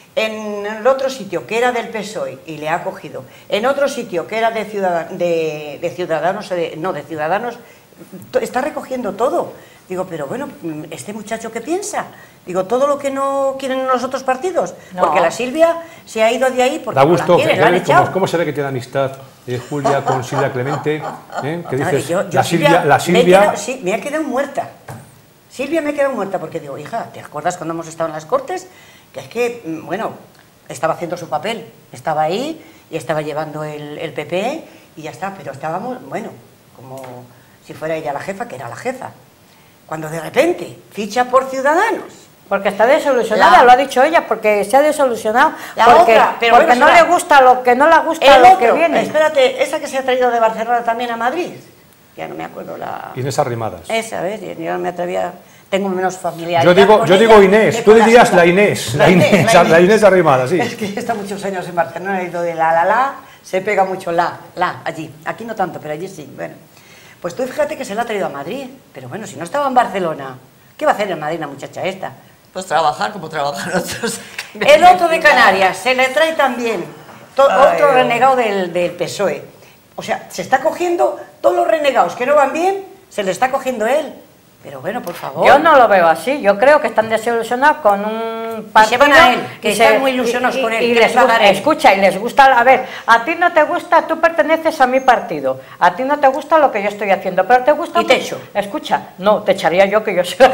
En el otro sitio, que era del P S O E, y le ha cogido. En otro sitio, que era de, Ciudad- de, de Ciudadanos, de- no, de Ciudadanos, to- está recogiendo todo. Digo, pero bueno, ¿este muchacho qué piensa? Digo, todo lo que no quieren los otros partidos.
No.
Porque la Silvia se ha ido de ahí porque
Da
no
gusto
la quieren,
que-
la han
cómo,
echado.
cómo se ve que tiene amistad eh, Julia con Silvia Clemente, ¿eh? que
Nada,
dices,
yo- yo
la Silvia, la
me he
Silvia,
quedado- sí, me ha quedado muerta. Silvia me ha quedado muerta porque digo, hija, ¿te acuerdas cuando hemos estado en las Cortes? Que es que, mm, bueno, estaba haciendo su papel, estaba ahí y estaba llevando el, el P P y ya está, pero estábamos, bueno, como si fuera ella la jefa, que era la jefa. Cuando de repente ficha por Ciudadanos.
Porque está desolucionada,
La-
lo ha dicho ella, porque se ha desolucionado,
La
porque,
otra, pero
porque
bueno,
no
será-
le gusta lo que no le gusta
El
lo
otro,
que viene.
espérate, esa que se ha traído de Barcelona también a Madrid, ya no me acuerdo la...
Inés Arrimadas.
Esa, ¿ves? Yo no me atrevía, tengo menos familiaridad.
Yo digo,
con
yo
ella
digo
que
Inés, tú
con
dirías
Silva.
la Inés, la Inés, la Inés Arrimadas, sí.
Es que está muchos años en Barcelona, he ido de la la la, se pega mucho la, la, allí. Aquí no tanto, pero allí sí. Bueno, pues tú fíjate que se la ha traído a Madrid, pero bueno, si no estaba en Barcelona, ¿qué va a hacer en Madrid la muchacha esta?
Pues trabajar como trabajan otros.
El otro de Canarias, se le trae también to-
Ay,
otro
Dios.
renegado del, del P S O E. O sea, se está cogiendo todos los renegados que no van bien, se le está cogiendo él. Pero bueno, por favor.
Yo no lo veo así, yo creo que están desilusionados con un partido...
van a él, que
y
están muy ilusionados
y-
con él,
y
que
les
les va a
gusta-
dar él.
escucha, y les gusta, a ver, a ti no te gusta, tú perteneces a mi partido, a ti no te gusta lo que yo estoy haciendo, pero te gusta...
Y te
mucho-
echo.
Escucha, no, te echaría yo que yo soy...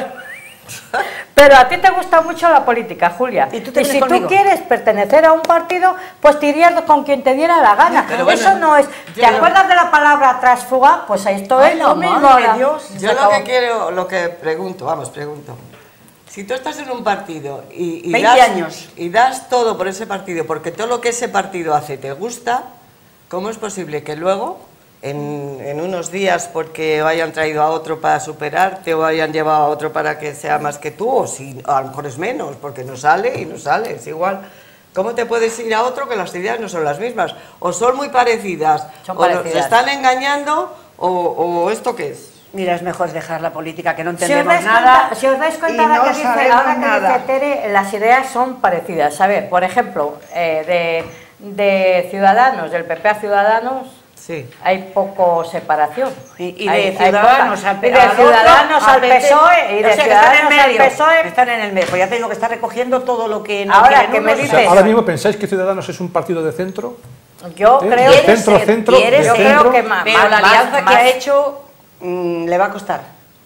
Pero a ti te gusta mucho la política, Julia.
¿Y tú te vienes
si
conmigo?
tú quieres pertenecer a un partido, pues te irías con quien te diera la gana.
Pero bueno,
Eso no es... ¿Te
yo-
acuerdas de la palabra trasfuga? Pues esto
Ay,
es
la
lo mismo.
madre de
ahora.
Dios.
Se
Yo lo
acabó.
que quiero, lo que pregunto, vamos, pregunto. Si tú estás en un partido y, y
veinte
das,
años.
y das todo por ese partido, porque todo lo que ese partido hace te gusta, ¿cómo es posible que luego, en, en unos días, porque hayan traído a otro para superarte o hayan llevado a otro para que sea más que tú, o si a lo mejor es menos, porque no sale y no sale, es igual, ¿Cómo te puedes ir a otro que las ideas no son las mismas? O son muy parecidas,
Son
o
parecidas.
nos están engañando, o, o ¿esto qué es?
Mira, es mejor dejar la política, que no
Si os
entendemos
dais
nada.
cuenta, si os dais cuenta
y
ahora,
no
que dice,
sabemos
ahora que
nada.
dice Tere, las ideas son parecidas. A ver, por ejemplo, eh, de, de Ciudadanos, del P P a Ciudadanos,
Sí.
hay poco separación.
Y, y de
Hay- hay
Ciudadanos
poca-
al,
y de
al otro,
Ciudadanos al
P P,
PSOE y de
o sea, que están en
Ciudadanos al
medio,
PSOE.
están en el medio. Pues ya te digo que está recogiendo todo lo que no
Ahora,
quieren
que me
unos,
O
dices-
sea, ahora mismo pensáis que Ciudadanos es un partido de centro.
Yo
¿Eh?
creo
De
que
centro,
ser-
centro,
quiere
de
ser- yo
centro.
creo que más,
Pero
más-
la
más-
alianza
más-
que ha hecho mm, le va a costar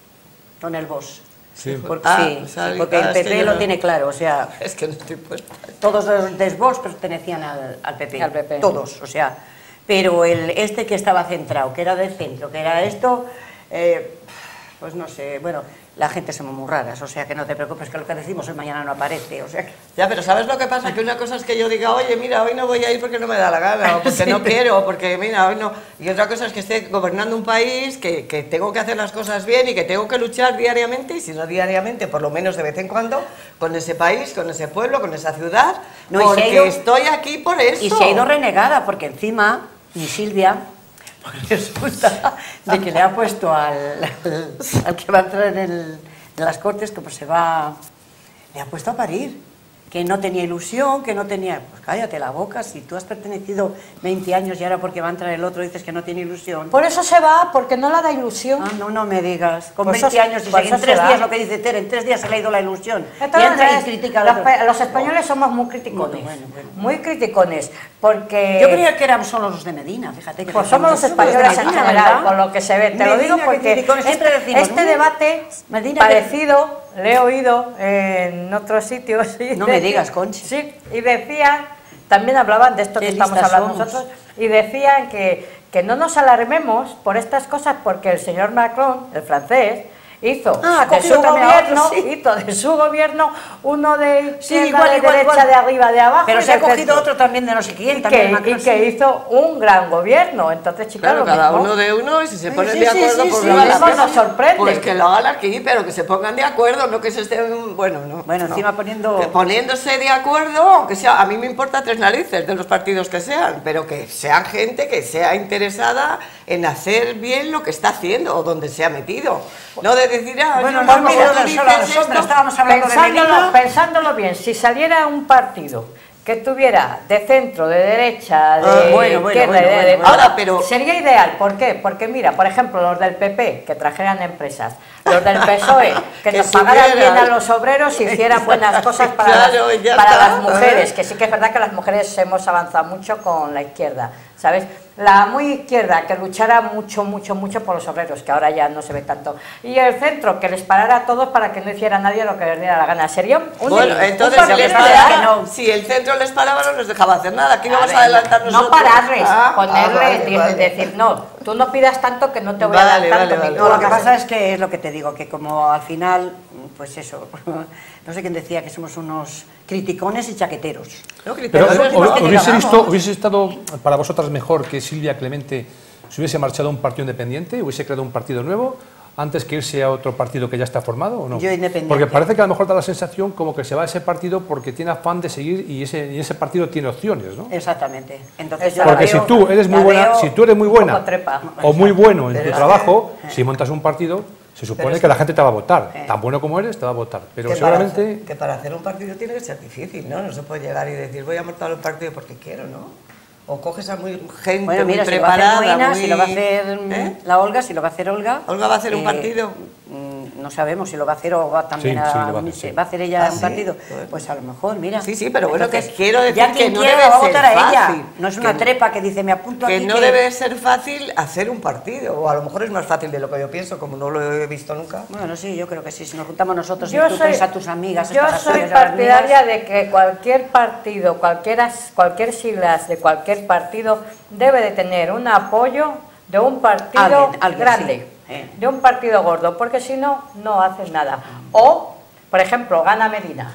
con el Vox.
Sí.
Porque,
Ah,
sí,
esa
sí, porque el
alianza es
P
que
P
yo
lo
no-
tiene claro, o sea,
Es que no estoy puesta.
todos los del Vox pertenecían al, al P P,
Al P P.
todos, o sea, pero el este que estaba centrado, que era del centro, que era esto, eh, pues no sé, bueno, la gente somos muy raras, o sea que no te preocupes que lo que decimos hoy mañana no aparece, o sea que...
Ya, pero ¿sabes lo que pasa? Que una cosa es que yo diga, oye, mira, hoy no voy a ir porque no me da la gana, o porque no quiero, o porque, mira, hoy no... Y otra cosa es que esté gobernando un país, que, que tengo que hacer las cosas bien y que tengo que luchar diariamente, y si no diariamente, por lo menos de vez en cuando, con ese país, con ese pueblo, con esa ciudad,
No, y se ha
porque
ido-
estoy aquí por eso.
Y se ha ido renegada, porque encima, mi Silvia, porque resulta de que le ha puesto al, al, al que va a entrar en, el, en las Cortes, que pues se va, le ha puesto a parir, que no tenía ilusión, que no tenía... Pues cállate la boca, si tú has pertenecido veinte años y ahora porque va a entrar el otro dices que no tiene ilusión.
Por eso se va, porque no le da ilusión.
Ah, no, no me digas, con
Pues
veinte
eso-
años y
pues
se- en
eso
tres
se va.
días, lo que dice Tere, en tres días se le ha ido la ilusión.
Entonces,
y entra y critica al
los,
otro.
pe- los españoles somos muy criticones,
Bueno, bueno, bueno.
muy criticones, porque...
Yo creía que éramos solo los de Medina, fíjate. Que
Pues somos los españoles en
Medina,
general,
¿verdad?
con lo que se ve. Te
Medina,
lo digo
que
porque
criticones, siempre
este,
decimos,
este
"Mm,
debate
Medina, que-".
parecido le he oído en otros sitios. y
No me
decían-
digas, Conchi.
Sí, y decían, también hablaban de esto
Qué
que estamos
listas
hablando
somos.
nosotros, y decían que, que no nos alarmemos por estas cosas porque el señor Macron, el francés, hizo
Ah, ha
de
cogido
su
también a
gobierno,
otro, sí.
hizo de su gobierno uno de izquierda,
Sí, igual,
de
igual,
derecha,
igual.
de arriba, de abajo.
Pero
y
se ha
del
cogido
centro.
otro también de no sé quién,
Y
también
que,
Macron,
y que
sí.
hizo un gran gobierno. Entonces, chicas,
Claro,
lo
cada
mismo.
uno de uno, y si se
Sí,
ponen
sí,
de
sí,
acuerdo,
sí,
pues
sí,
lo
lo
hagan
mismo
aquí.
nos sorprende.
Pues que lo hagan aquí, pero que se pongan de acuerdo, no que se estén, bueno, no.
Bueno,
no.
encima poniendo...
Que poniéndose de acuerdo, aunque sea, a mí me importa tres narices de los partidos que sean, pero que sean gente que sea interesada en hacer bien lo que está haciendo o donde se ha metido. No de decir, ah,
Bueno,
yo
no
no,
hemos
como
ido
tú
del
dices
sol a la sombra,
esto,
estábamos hablando de
Pensándolo,
Medina.
pensándolo bien, si saliera un partido que tuviera de centro, de derecha, de
Ah,
bueno, bueno,
izquierda,
bueno,
y de
bueno,
derecha,
bueno. Ahora, pero-
sería ideal. ¿Por qué? Porque mira, por ejemplo, los del P P que trajeran empresas, los del P S O E que,
Que
nos pagaran
subieran.
bien a los obreros y hicieran buenas cosas para,
Claro,
las,
ya
para
está.
las mujeres, que sí que es verdad que las mujeres hemos avanzado mucho con la izquierda, ¿sabes? La muy izquierda que luchara mucho, mucho, mucho por los obreros, que ahora ya no se ve tanto. Y el centro que les parara a todos para que no hiciera nadie lo que les diera la gana. Sería un,
Bueno,
un
entonces si,
partido
les
ideal.
paraba,
que no.
si el centro les paraba no les dejaba hacer nada, aquí
A
vamos a,
ver,
adelantar
no
nosotros.
pararles,
Ah,
ponerles,
ah, vale,
decir,
vale.
decir, no, tú no pidas tanto que no te voy a
Vale,
dar tanto.
vale,
ni
vale.
tú
No, lo
vas
que
a
pasa
ser-
es que es lo que te digo, que como al final, pues eso, no sé quién decía que somos unos criticones y chaqueteros.
No,
Pero
criterios,
¿no?
no,
¿hubiese
no,
hubiese
digamos.
visto, hubiese estado para vosotras mejor que Silvia Clemente se hubiese marchado a un partido independiente, hubiese creado un partido nuevo antes que irse a otro partido que ya está formado o no?
Yo independiente.
Porque parece que a lo mejor da la sensación como que se va a ese partido porque tiene afán de seguir y ese, y ese partido tiene opciones, ¿no?
Exactamente. Entonces yo
Porque
la
si
veo-
tú eres muy
la
buena,
veo-
si tú eres muy buena
poco trepa.
o muy bueno en
Pero
tu
es
trabajo,
que-
si montas un partido, se supone
Pero es
que la
que-
gente te va a votar.
Eh.
Tan bueno como eres, te va a votar. Pero
que para
seguramente...
hacer- que para hacer un partido tiene que ser difícil, ¿no? No se puede llegar y decir, voy a montar un partido porque quiero, ¿no? O coges a muy gente
Bueno, mira,
muy
si lo va a hacer
preparada,
Moina,
muy...
si lo va a hacer mm,
¿Eh?
la Olga, si lo va a hacer Olga...
Olga va a hacer un
eh,
partido.
mm, No sabemos si lo va a hacer o va también
Sí,
a,
sí, lo va a hacer, sí.
va a hacer ella
Ah,
un
¿sí?
partido.
Bueno.
Pues a lo mejor, mira.
Sí, sí, pero bueno, que
Entonces,
quiero decir
ya
que
quien
no
quiera
debe
va a
ser
votar a ella.
fácil.
No es una
Que-
trepa que dice, me apunto
Que
aquí.
no debe ser fácil hacer un partido, o a lo mejor es más fácil de lo que yo pienso, como no lo he visto nunca.
Bueno, sí, yo creo que sí. Si nos juntamos nosotros
Yo
y tú
soy-
traes a tus amigas...
Yo
estas, las
soy
tuyas, a las
partidaria
mías,
de que cualquier partido, cualquiera, cualquier siglas de cualquier partido debe de tener un apoyo de un partido
Alguien, alguien,
grande,
sí. Eh.
de un partido gordo, porque si no, no hacen nada. O, por ejemplo, gana Medina.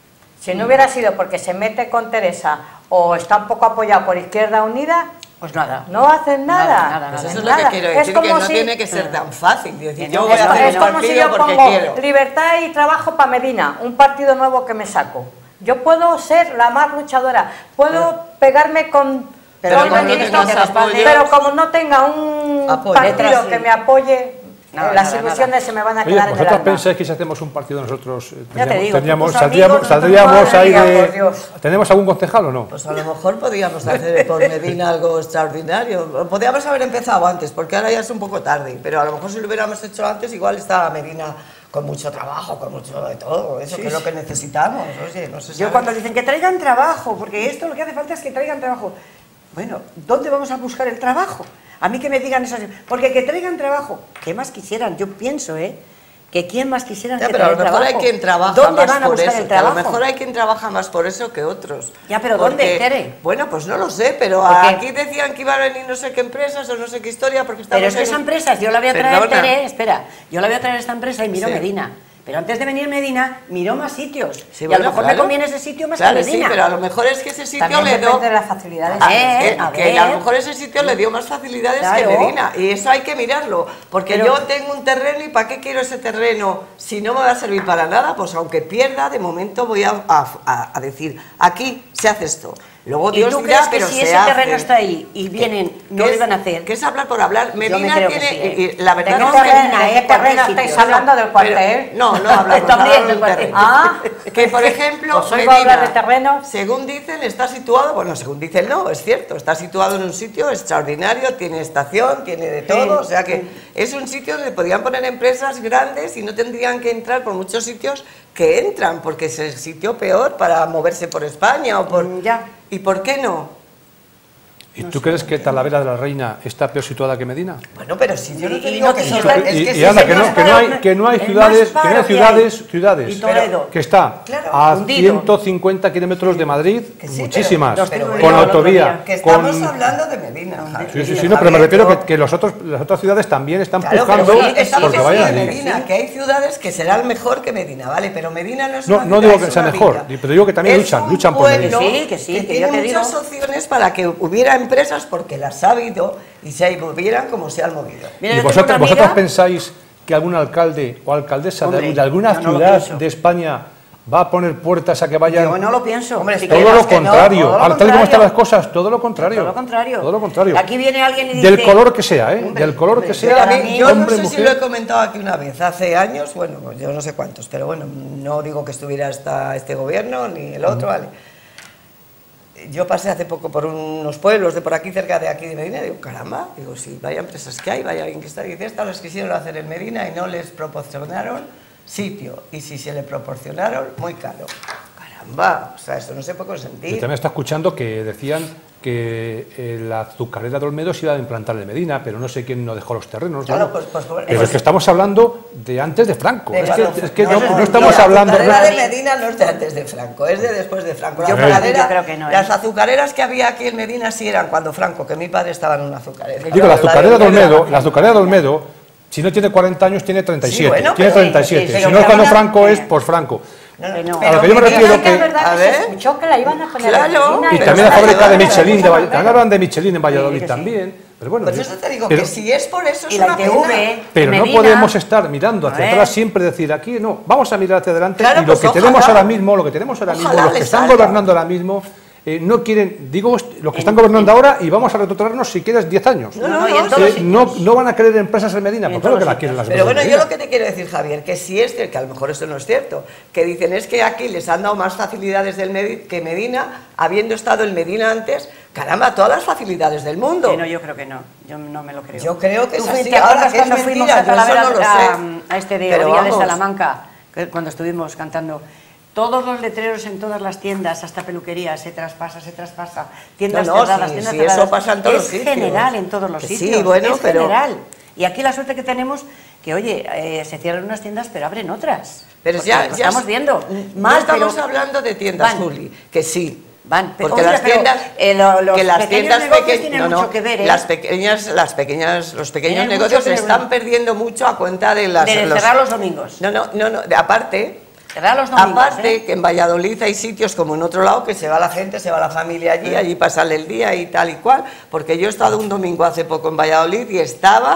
Si no hubiera sido porque se mete con Teresa o está un poco apoyado por Izquierda Unida,
Pues nada.
no hacen nada.
Nada, nada,
Pues
nada.
eso es
Nada.
lo que quiero
Es
decir, que
como
no
si-
tiene que ser tan fácil. Decir,
Que
yo
no,
voy
Es,
a
co-
hacer
es
un
como si
partido
yo
porque
pongo
quiero.
libertad y trabajo para Medina, un partido nuevo que me saco. Yo puedo ser la más luchadora, puedo pegarme con...
Pero
todo
como
el
tienes
mundo,
que respalde-
pero como no tenga un
Apoyo.
partido
Detrás, sí.
que me apoye,
No,
eh, las
nada,
ilusiones
nada.
se me van a
Oye,
quedar en el
¿vosotros
alma.
pensáis que si hacemos un partido nosotros eh,
Ya te
tendríamos,
digo,
tendríamos-
tus
saldríamos,
amigos,
saldríamos
madre
ahí
mía,
de...
por Dios.
¿Tenemos algún concejal o no?
Pues a lo mejor podríamos hacer por Medina algo extraordinario. Podríamos haber empezado antes, porque ahora ya es un poco tarde, pero a lo mejor si lo hubiéramos hecho antes, igual estaba Medina con mucho trabajo, con mucho de todo, eso
Sí,
que es lo
sí.
que necesitamos. Oye, no se
Yo
sabe.
cuando dicen que traigan trabajo, porque esto lo que hace falta es que traigan trabajo. Bueno, ¿dónde vamos a buscar el trabajo? A mí que me digan esas... Porque que traigan trabajo, ¿qué más quisieran? Yo pienso, ¿eh? Que quién más quisieran
Ya,
que
pero a lo
traer
mejor hay
trabajo.
quien trabaja
¿Dónde
más
van a
por
buscar
eso,
el
que a lo
trabajo?
mejor hay quien trabaja más por eso que otros.
Ya, pero ¿dónde, Tere?
Bueno, pues no lo sé, pero
¿Por qué?
aquí decían que iban a venir no sé qué empresas o no sé qué historia, porque estamos
Pero es que
en
esa
un-
empresa, yo la voy a traer,
Perdona.
Tere, espera, yo la voy a traer a esta empresa y miro
Sí.
Medina. Pero antes de venir Medina, miró más sitios.
Sí,
y a
bueno,
lo mejor
claro.
me conviene ese sitio más
Claro,
que
sí,
Medina.
pero a lo mejor es que ese sitio
También
le
depende
dio...
de las facilidades.
A
Ah,
ver,
eh,
a
que
ver.
a lo mejor ese sitio le dio más facilidades
Claro.
que Medina, y eso hay que mirarlo, porque
Pero-
yo tengo un terreno y ¿para qué quiero ese terreno si no me va a servir para nada? Pues aunque pierda, de momento voy a, a- a- a decir, aquí se hace esto. Luego
¿Y
Dios
tú
dirá,
crees que
pero
si
se
ese
hace.
terreno está ahí y vienen, no
¿Qué
lo
es-
iban a hacer?
¿Qué es hablar por hablar? Medina
creo que
tiene...
sí, ¿eh?
y- y la verdad
¿De
es
qué
que...
terreno,
¿De qué terreno estáis hablando del cuartel?
Pero- no, no hablamos
También
hablamos
del
de
cuartel.
terreno.
Ah.
Que, por ejemplo,
¿Os oigo hablar de terreno?
según dicen, está situado, bueno, según dicen no, es cierto, está situado en un sitio extraordinario, tiene estación, tiene de todo, o sea que es un sitio donde podrían poner empresas grandes y no tendrían que entrar por muchos sitios que entran, porque es el sitio peor para moverse por España o por...
Mm, ya.
¿Y por qué no?
¿Y tú crees que Talavera de la Reina está peor situada que Medina?
Bueno, pero si yo no
Y-
te
y
digo
no
que
te-
solo...
Claro,
es
y,
que
y
sí,
anda,
señor,
que no, que no hay, que no hay
el
ciudades,
más
que no
paro
hay
que
ciudades,
hay.
ciudades,
Y Toledo.
que está
Claro,
a
hundido.
ciento cincuenta kilómetros de Madrid,
Que sí,
muchísimas,
pero- pero-
con
pero-
autovía,
que estamos
con...
hablando de Medina. Javier.
Sí, sí, sí, no, pero me refiero que, que los otros, las otras ciudades también están
Claro,
pujando
pero sí, estamos
porque vayan
hablando de
allí.
Medina, que hay ciudades que serán mejor que Medina, ¿vale? Pero Medina no es
No,
una
no
ciudad,
digo
es
que sea
una
mejor,
villa.
pero digo que también
Es
luchan,
un
luchan por
pueblo
Medina.
Que sí, que sí, que
tiene
yo te digo.
muchas opciones para que hubiera empresas porque las ha habido y se movieran como se han movido.
Mira,
¿Y
yo tengo
vosotros,
una
vosotros
amiga-
pensáis que algún alcalde o alcaldesa de-
Hombre,
de alguna
yo no lo
ciudad
pienso.
de España va a poner puertas a que vayan?
Yo no lo pienso.
Hombre,
Si
todo
Todo
quieres
lo
que no,
contrario.
todo lo
Ahora, tal y como están las
contrario.
cosas, todo lo contrario.
Todo lo contrario.
Todo lo contrario.
Aquí viene alguien y dice...
Del color que sea, ¿eh?
Hombre,
Del color
hombre,
que
mira,
sea,
A mí, yo
hombre,
no sé si
mujer.
lo he comentado aquí una vez, hace años, bueno, pues yo no sé cuántos, pero bueno, no digo que estuviera esta, este gobierno ni el otro, ¿vale? Yo pasé hace poco por unos pueblos de por aquí, cerca de aquí de Medina, y digo, caramba, digo, sí, vaya empresas que hay, vaya alguien que está, y dice, estas las quisieron hacer en Medina y no les proporcionaron sitio, y si se le proporcionaron, muy caro. Caramba, o sea, eso no se puede
Y
consentir.
también está escuchando que decían que eh, la azucarera de Olmedo se iba a implantar en Medina, pero no sé quién no dejó los terrenos.
Claro,
bueno.
pues- pues- pues-
pero
pues-
es que estamos hablando de antes de Franco.
De
Es que,
cuando-
es que no,
no,
no estamos
la
hablando...
azucarera
no-
de Medina no es de antes de Franco, es de después de Franco. La
Yo
creo-
azucarera-
yo creo que no, ¿eh?
Las azucareras que había aquí en Medina sí eran cuando Franco, que mi padre estaba en una azucarera.
Digo, la azucarera de Olmedo,
Olmedo.
la azucarera de Olmedo, si no tiene cuarenta años, tiene treinta y siete.
Sí, bueno,
tiene
pero-
treinta y siete.
sí,
si
pero
no es cuando
una-
Franco es,
eh,
pues Franco.
No, no,
Que no.
A lo que yo me
Medina-
refiero
Dicen que es
que-
verdad
a
que
ver.
se escuchó que la iban a poner
Claro.
en Medina
Y
Pero
también la
esa
fábrica de
ayuda-
Michelin, de
esa
Vall-
ayuda-
también hablan de Michelin en Valladolid
Sí, que sí.
también. Pero bueno,
Pues
yo-
eso te digo,
pero-
que si es por eso es
Y la
una
I T V,
pena.
Pero no
Medina-
podemos estar mirando hacia
A ver.
atrás siempre decir aquí no, vamos a mirar hacia adelante
Claro,
y lo
pues
que
ojalá.
tenemos ahora mismo, lo que tenemos ahora mismo,
Ojalá
los que
les
están
salga.
gobernando ahora mismo eh, no quieren, digo, los que están gobernando ahora y vamos a retrotraernos si quieres diez años.
No, no,
y
no,
en
sí.
todos
Eh,
los
no,
sitios.
no van a querer empresas en Medina,
En
porque claro que
todos
la quieren las
Pero bueno,
empresas
yo
en
lo que te quiero decir, Javier, que si es cierto, que a lo mejor eso no es cierto, que dicen es que aquí les han dado más facilidades del Medi- que Medina, habiendo estado en Medina antes, caramba, todas las facilidades del mundo.
Que no, yo creo que no. Yo no me lo creo.
Yo creo que
¿Tú
es
fuiste-
así.
¿Te
Ahora,
acuerdas
que es
cuando fuimos
mentira,
a
yo eso
Talavera,
no lo
a,
sé.
a este de
Pero
Orilla de
vamos.
Salamanca, que cuando estuvimos cantando? Todos los letreros en todas las tiendas, hasta peluquerías, se traspasa, se traspasa. Tiendas
No, no,
cerradas,
sí,
tiendas
sí,
cerradas.
eso pasa en todos
es
los sitios.
general en todos los
Que sí,
sitios.
bueno,
es
pero-
general. Y aquí la suerte que tenemos, que oye, eh, se cierran unas tiendas, pero abren otras.
Pero
Porque
ya,
lo
ya
estamos viendo.
No
Mal,
estamos
pero
hablando de tiendas,
van.
Juli, que sí.
Van, pero,
Porque
oye,
las
pero,
tiendas,
eh, lo- los
que las
pequeños
tiendas
negocios
peque-
tienen
no, no,
mucho que ver, ¿eh?
las pequeñas, las pequeñas, los pequeños
Tienen mucho
negocios
que ver.
están perdiendo mucho a cuenta de las
de
los-
cerrar los domingos.
No, no, no, no, de- aparte.
Cerrar los domingos,
Aparte
¿eh?
que en Valladolid hay sitios como en otro lado que se va la gente, se va la familia allí, allí pasarle el día y tal y cual, porque yo he estado un domingo hace poco en Valladolid y estaba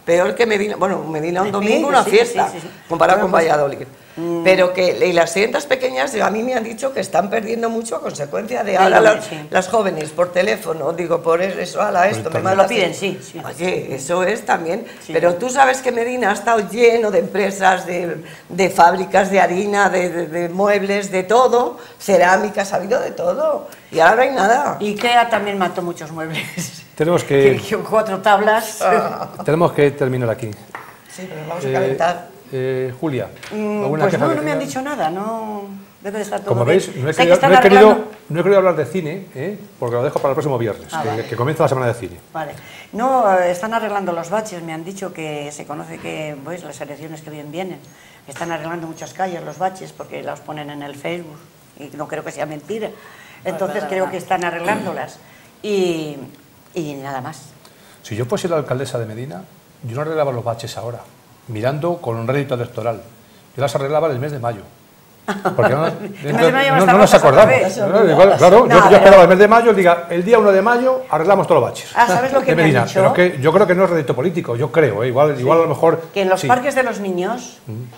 peor que Medina. Bueno, Medina un
Sí,
domingo, una
sí,
fiesta,
sí, sí, sí.
comparado con
Bueno, pues,
Valladolid. Pero que y las tiendas pequeñas, a mí me han dicho que están perdiendo mucho a consecuencia de ahora
hombre,
las,
sí.
las jóvenes por teléfono, digo, por eso, ala, esto, me
internet.
mandas-
Lo piden, sí, sí.
Oye, eso es también.
Sí.
Pero tú sabes que Medina ha estado lleno de empresas, de, de fábricas de harina, de, de- de muebles, de todo, cerámicas, ha habido de todo. Y ahora no hay nada.
Ikea también mató muchos muebles.
Tenemos
Que-
que,
que cuatro tablas.
tenemos que terminar aquí.
Sí, pero vamos a
Eh,
calentar.
eh, Julia,
Mm,
¿alguna
Pues
queja
no,
que
no me han
tengas?
dicho nada, no debe de estar todo
Como
bien.
veis, no he,
Sé que
querido,
están
no he querido-
arreglando-
no he querido hablar de cine, ¿eh? Porque lo dejo para el próximo viernes,
Ah,
que,
vale.
que comienza la semana de cine.
Vale. No, eh, están arreglando los baches, me han dicho que se conoce que pues, las elecciones que bien vienen. Están arreglando muchas calles los baches porque los ponen en el Facebook y no creo que sea mentira. Entonces
verdad,
creo
verdad.
que están arreglándolas y, y nada más.
Si yo fuese la alcaldesa de Medina, yo no arreglaba los baches ahora, mirando con un rédito electoral. Yo las arreglaba en el mes de mayo. Porque no,
mes de mayo
no-
hasta
no nos
cosas otra
acordamos.
vez.
¿no? Igual, claro, yo,
No,
yo
pero-
esperaba el mes de mayo, diga, el día uno de mayo arreglamos todos los baches.
Ah, ¿sabes lo que
de
me han
Medina.
dicho?
Pero que yo creo que no es rédito político, yo creo, ¿eh? igual, igual a lo mejor...
Que en los
sí.
parques de los niños,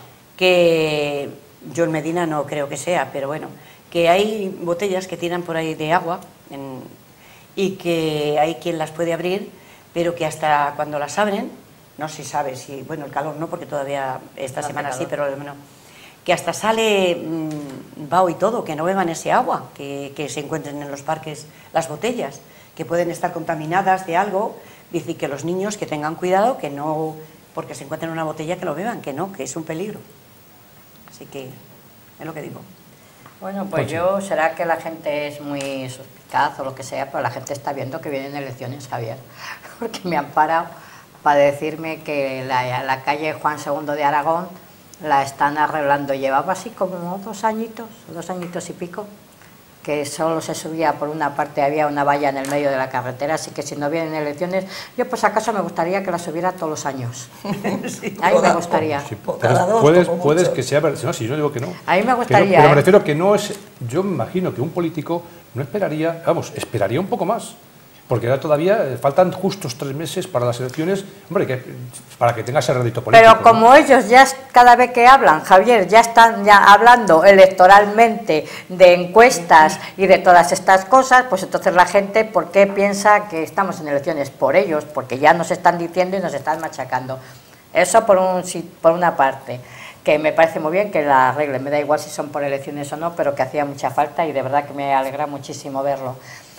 que yo en Medina no creo que sea, pero bueno, que hay botellas que tiran por ahí de agua en- y que hay quien las puede abrir, pero que hasta cuando las abren, no se sabe si, bueno, el calor no, porque todavía esta
Hace
semana sí,
calor.
pero bueno, que hasta sale mm, vaho y todo, que no beban ese agua, que, que se encuentren en los parques las botellas, que pueden estar contaminadas de algo, dice que los niños que tengan cuidado, que no, porque se encuentren una botella, que lo beban, que no, que es un peligro. Así que es lo que digo.
Bueno, pues
Conchi.
yo, será que la gente es muy suspicaz o lo que sea, pero la gente está viendo que vienen elecciones, Javier, porque me han parado para decirme que la, la calle Juan segundo de Aragón la están arreglando. Llevaba así como dos añitos, dos añitos y pico, que solo se subía por una parte, había una valla en el medio de la carretera, así que si no vienen elecciones, yo pues acaso me gustaría que la subiera todos los años. A mí me gustaría.
Sí,
Por
pero
cada dos,
puedes,
como
puedes
mucho.
que sea verdad. No, si yo digo que no.
A mí me
Que no,
gustaría,
pero me
¿eh?
refiero que no es. Yo me imagino que un político no esperaría, vamos, esperaría un poco más. Porque ahora todavía eh, faltan justos tres meses para las elecciones, hombre, que, para que tenga ese rédito político.
Pero como
¿no?
ellos ya es- cada vez que hablan, Javier, ya están ya hablando electoralmente de encuestas y de todas estas cosas, pues entonces la gente, ¿por qué piensa que estamos en elecciones? Por ellos, porque ya nos están diciendo y nos están machacando. Eso por, un, si- por una parte, que me parece muy bien que la arreglen, me da igual si son por elecciones o no, pero que hacía mucha falta y de verdad que me alegra muchísimo verlo.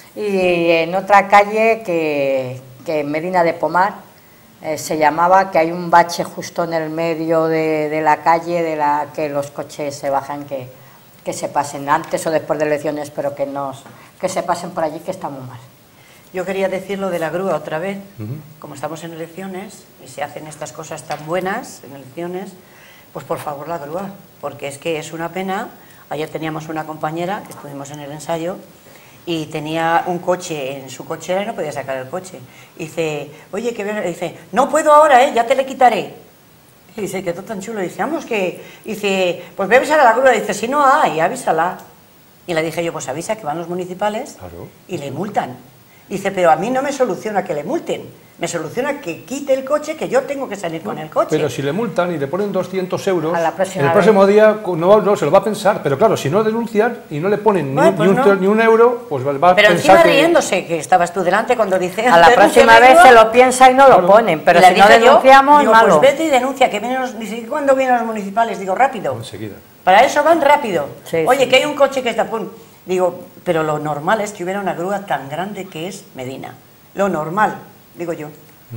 Y en otra calle que, que en Medina de Pomar eh, se llamaba, que hay un bache justo en el medio de, de la calle de la que los coches se bajan, que, que se pasen antes o después de elecciones, pero que, nos, que se pasen por allí, que está muy mal.
Yo quería decir lo de la grúa otra vez. Como estamos en elecciones y se hacen estas cosas tan buenas en elecciones, pues por favor la grúa, porque es que es una pena. Ayer teníamos una compañera que estuvimos en el ensayo y tenía un coche en su cochera y no podía sacar el coche. Y dice, oye, que ven-". dice, no puedo ahora, ¿eh? Ya te le quitaré. Y dice, quedó tan chulo. Dice, vamos, que. Dice, pues voy a avisar a la grúa. Dice, si no hay, avísala. Y le dije yo, pues avisa que van los municipales
Claro.
y le multan. Dice, pero a mí no me soluciona que le multen. Me soluciona que quite el coche, que yo tengo que salir con el coche.
Pero si le multan y le ponen doscientos euros,
A la próxima
el próximo día no, no se lo va a pensar. Pero claro, si no denuncian y no le ponen ni,
Bueno,
un-
pues
ni un,
no.
ni un euro, pues va va a
Pero
pensar
encima
que...
riéndose, que estabas tú delante cuando dice...
A la próxima vez se lo piensa y no lo ponen, pero
Y le
si no
dije yo,
denunciamos,
digo,
malo.
pues vete y denuncia, que vienen los... Dice, ¿cuándo vienen los municipales? Digo, rápido.
Enseguida.
Para eso van rápido.
Sí,
Oye,
sí.
que hay un coche que está... pum. Digo, pero lo normal es que hubiera una grúa tan grande que es Medina. Lo normal, digo yo.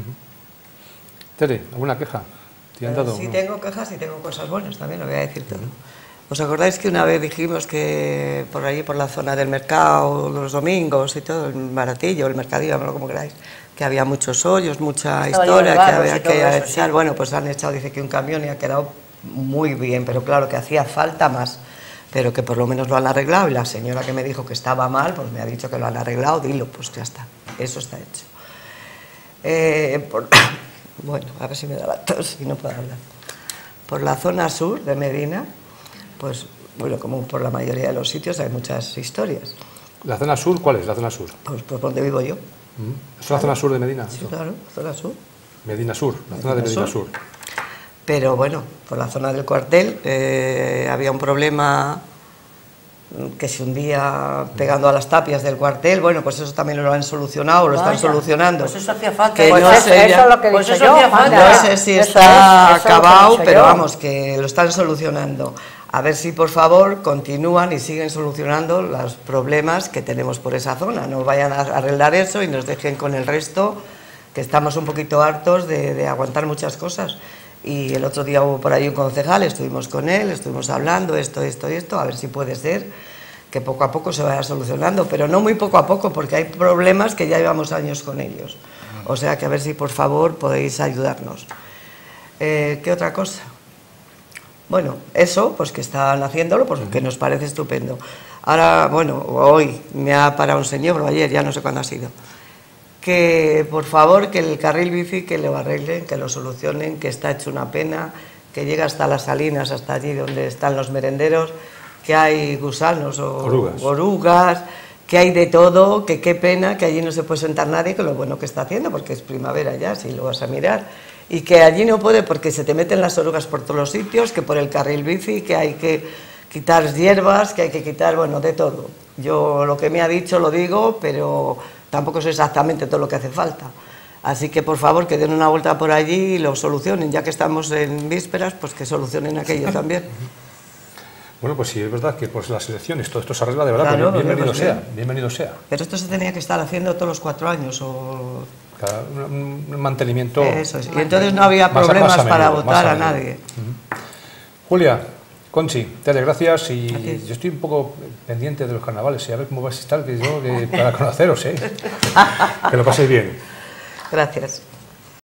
Tere, ¿alguna queja? ¿Te han
Eh,
dado?
sí,
No.
tengo quejas y tengo cosas buenas, también lo voy a decir todo. ¿Os acordáis que una vez dijimos que por allí, por la zona del mercado, los domingos y todo, el baratillo, el mercadillo, llámalo como queráis, que había muchos hoyos, mucha
Estaba
historia,
lleno de
que
barros
había
y todo
que
eso,
echar?
sí.
Bueno, pues han echado, dice que un camión y ha quedado muy bien, pero claro, que hacía falta más, pero que por lo menos lo han arreglado, y la señora que me dijo que estaba mal, pues me ha dicho que lo han arreglado, dilo, pues ya está, eso está hecho. Eh, por- bueno, a ver si me da la tos y no puedo hablar. Por la zona sur de Medina, pues, bueno, como por la mayoría de los sitios hay muchas historias.
¿La zona sur cuál es? La zona sur.
Pues por donde vivo yo.
¿Mm? ¿Es la zona sur de Medina?
Sí, claro, zona sur.
Medina Sur, la zona de Medina Sur.
Pero bueno, por la zona del cuartel eh, había un problema que se hundía pegando a las tapias del cuartel. Bueno, pues eso también lo han solucionado, lo están
Vaya,
solucionando.
Pues eso hacía falta.
Que
Pues
no
eso,
sé
eso
ya-
es lo que
pues
he dicho
eso
yo,
hacía falta.
Amanda.
No sé si
Eso
está
es, eso es lo que he
acabado,
dicho
pero
yo.
vamos, que lo están solucionando. A ver si por favor continúan y siguen solucionando los problemas que tenemos por esa zona. No vayan a arreglar eso y nos dejen con el resto, que estamos un poquito hartos de, de aguantar muchas cosas. Y el otro día hubo por ahí un concejal, estuvimos con él, estuvimos hablando esto, esto y esto, a ver si puede ser que poco a poco se vaya solucionando, pero no muy poco a poco, porque hay problemas que ya llevamos años con ellos. O sea que a ver si por favor podéis ayudarnos. Eh, ¿Qué otra cosa? Bueno, eso, pues que están haciéndolo, pues que nos parece estupendo. Ahora, bueno, hoy me ha parado un señor, o ayer, ya no sé cuándo ha sido, que por favor que el carril bici que lo arreglen, que lo solucionen, que está hecho una pena, que llega hasta las Salinas, hasta allí donde están los merenderos, que hay gusanos o
Orugas.
orugas, que hay de todo, que qué pena, que allí no se puede sentar nadie, que lo bueno que está haciendo, porque es primavera ya, si lo vas a mirar, y que allí no puede porque se te meten las orugas por todos los sitios, que por el carril bici, que hay que quitar hierbas, que hay que quitar, bueno, de todo. Yo lo que me ha dicho lo digo, pero tampoco sé exactamente todo lo que hace falta. Así que por favor que den una vuelta por allí y lo solucionen, ya que estamos en vísperas, pues que solucionen aquello también.
Bueno, pues sí, es verdad que pues las elecciones, todo esto se arregla de verdad,
Claro,
pues bienvenido
pues
sea,
bien.
bienvenido sea.
Pero esto se tenía que estar haciendo todos los cuatro años o...
Cada- un, un mantenimiento...
Eso es. Y entonces no había
Más a-
problemas
más a
para
menudo,
votar
más
a
a menudo.
nadie.
Julia, Conchi, te doy gracias
A
y
ti.
yo estoy un poco pendiente de los carnavales y a ver cómo vais a estar, que yo, que para conoceros, ¿eh? Que lo paséis bien.
Gracias.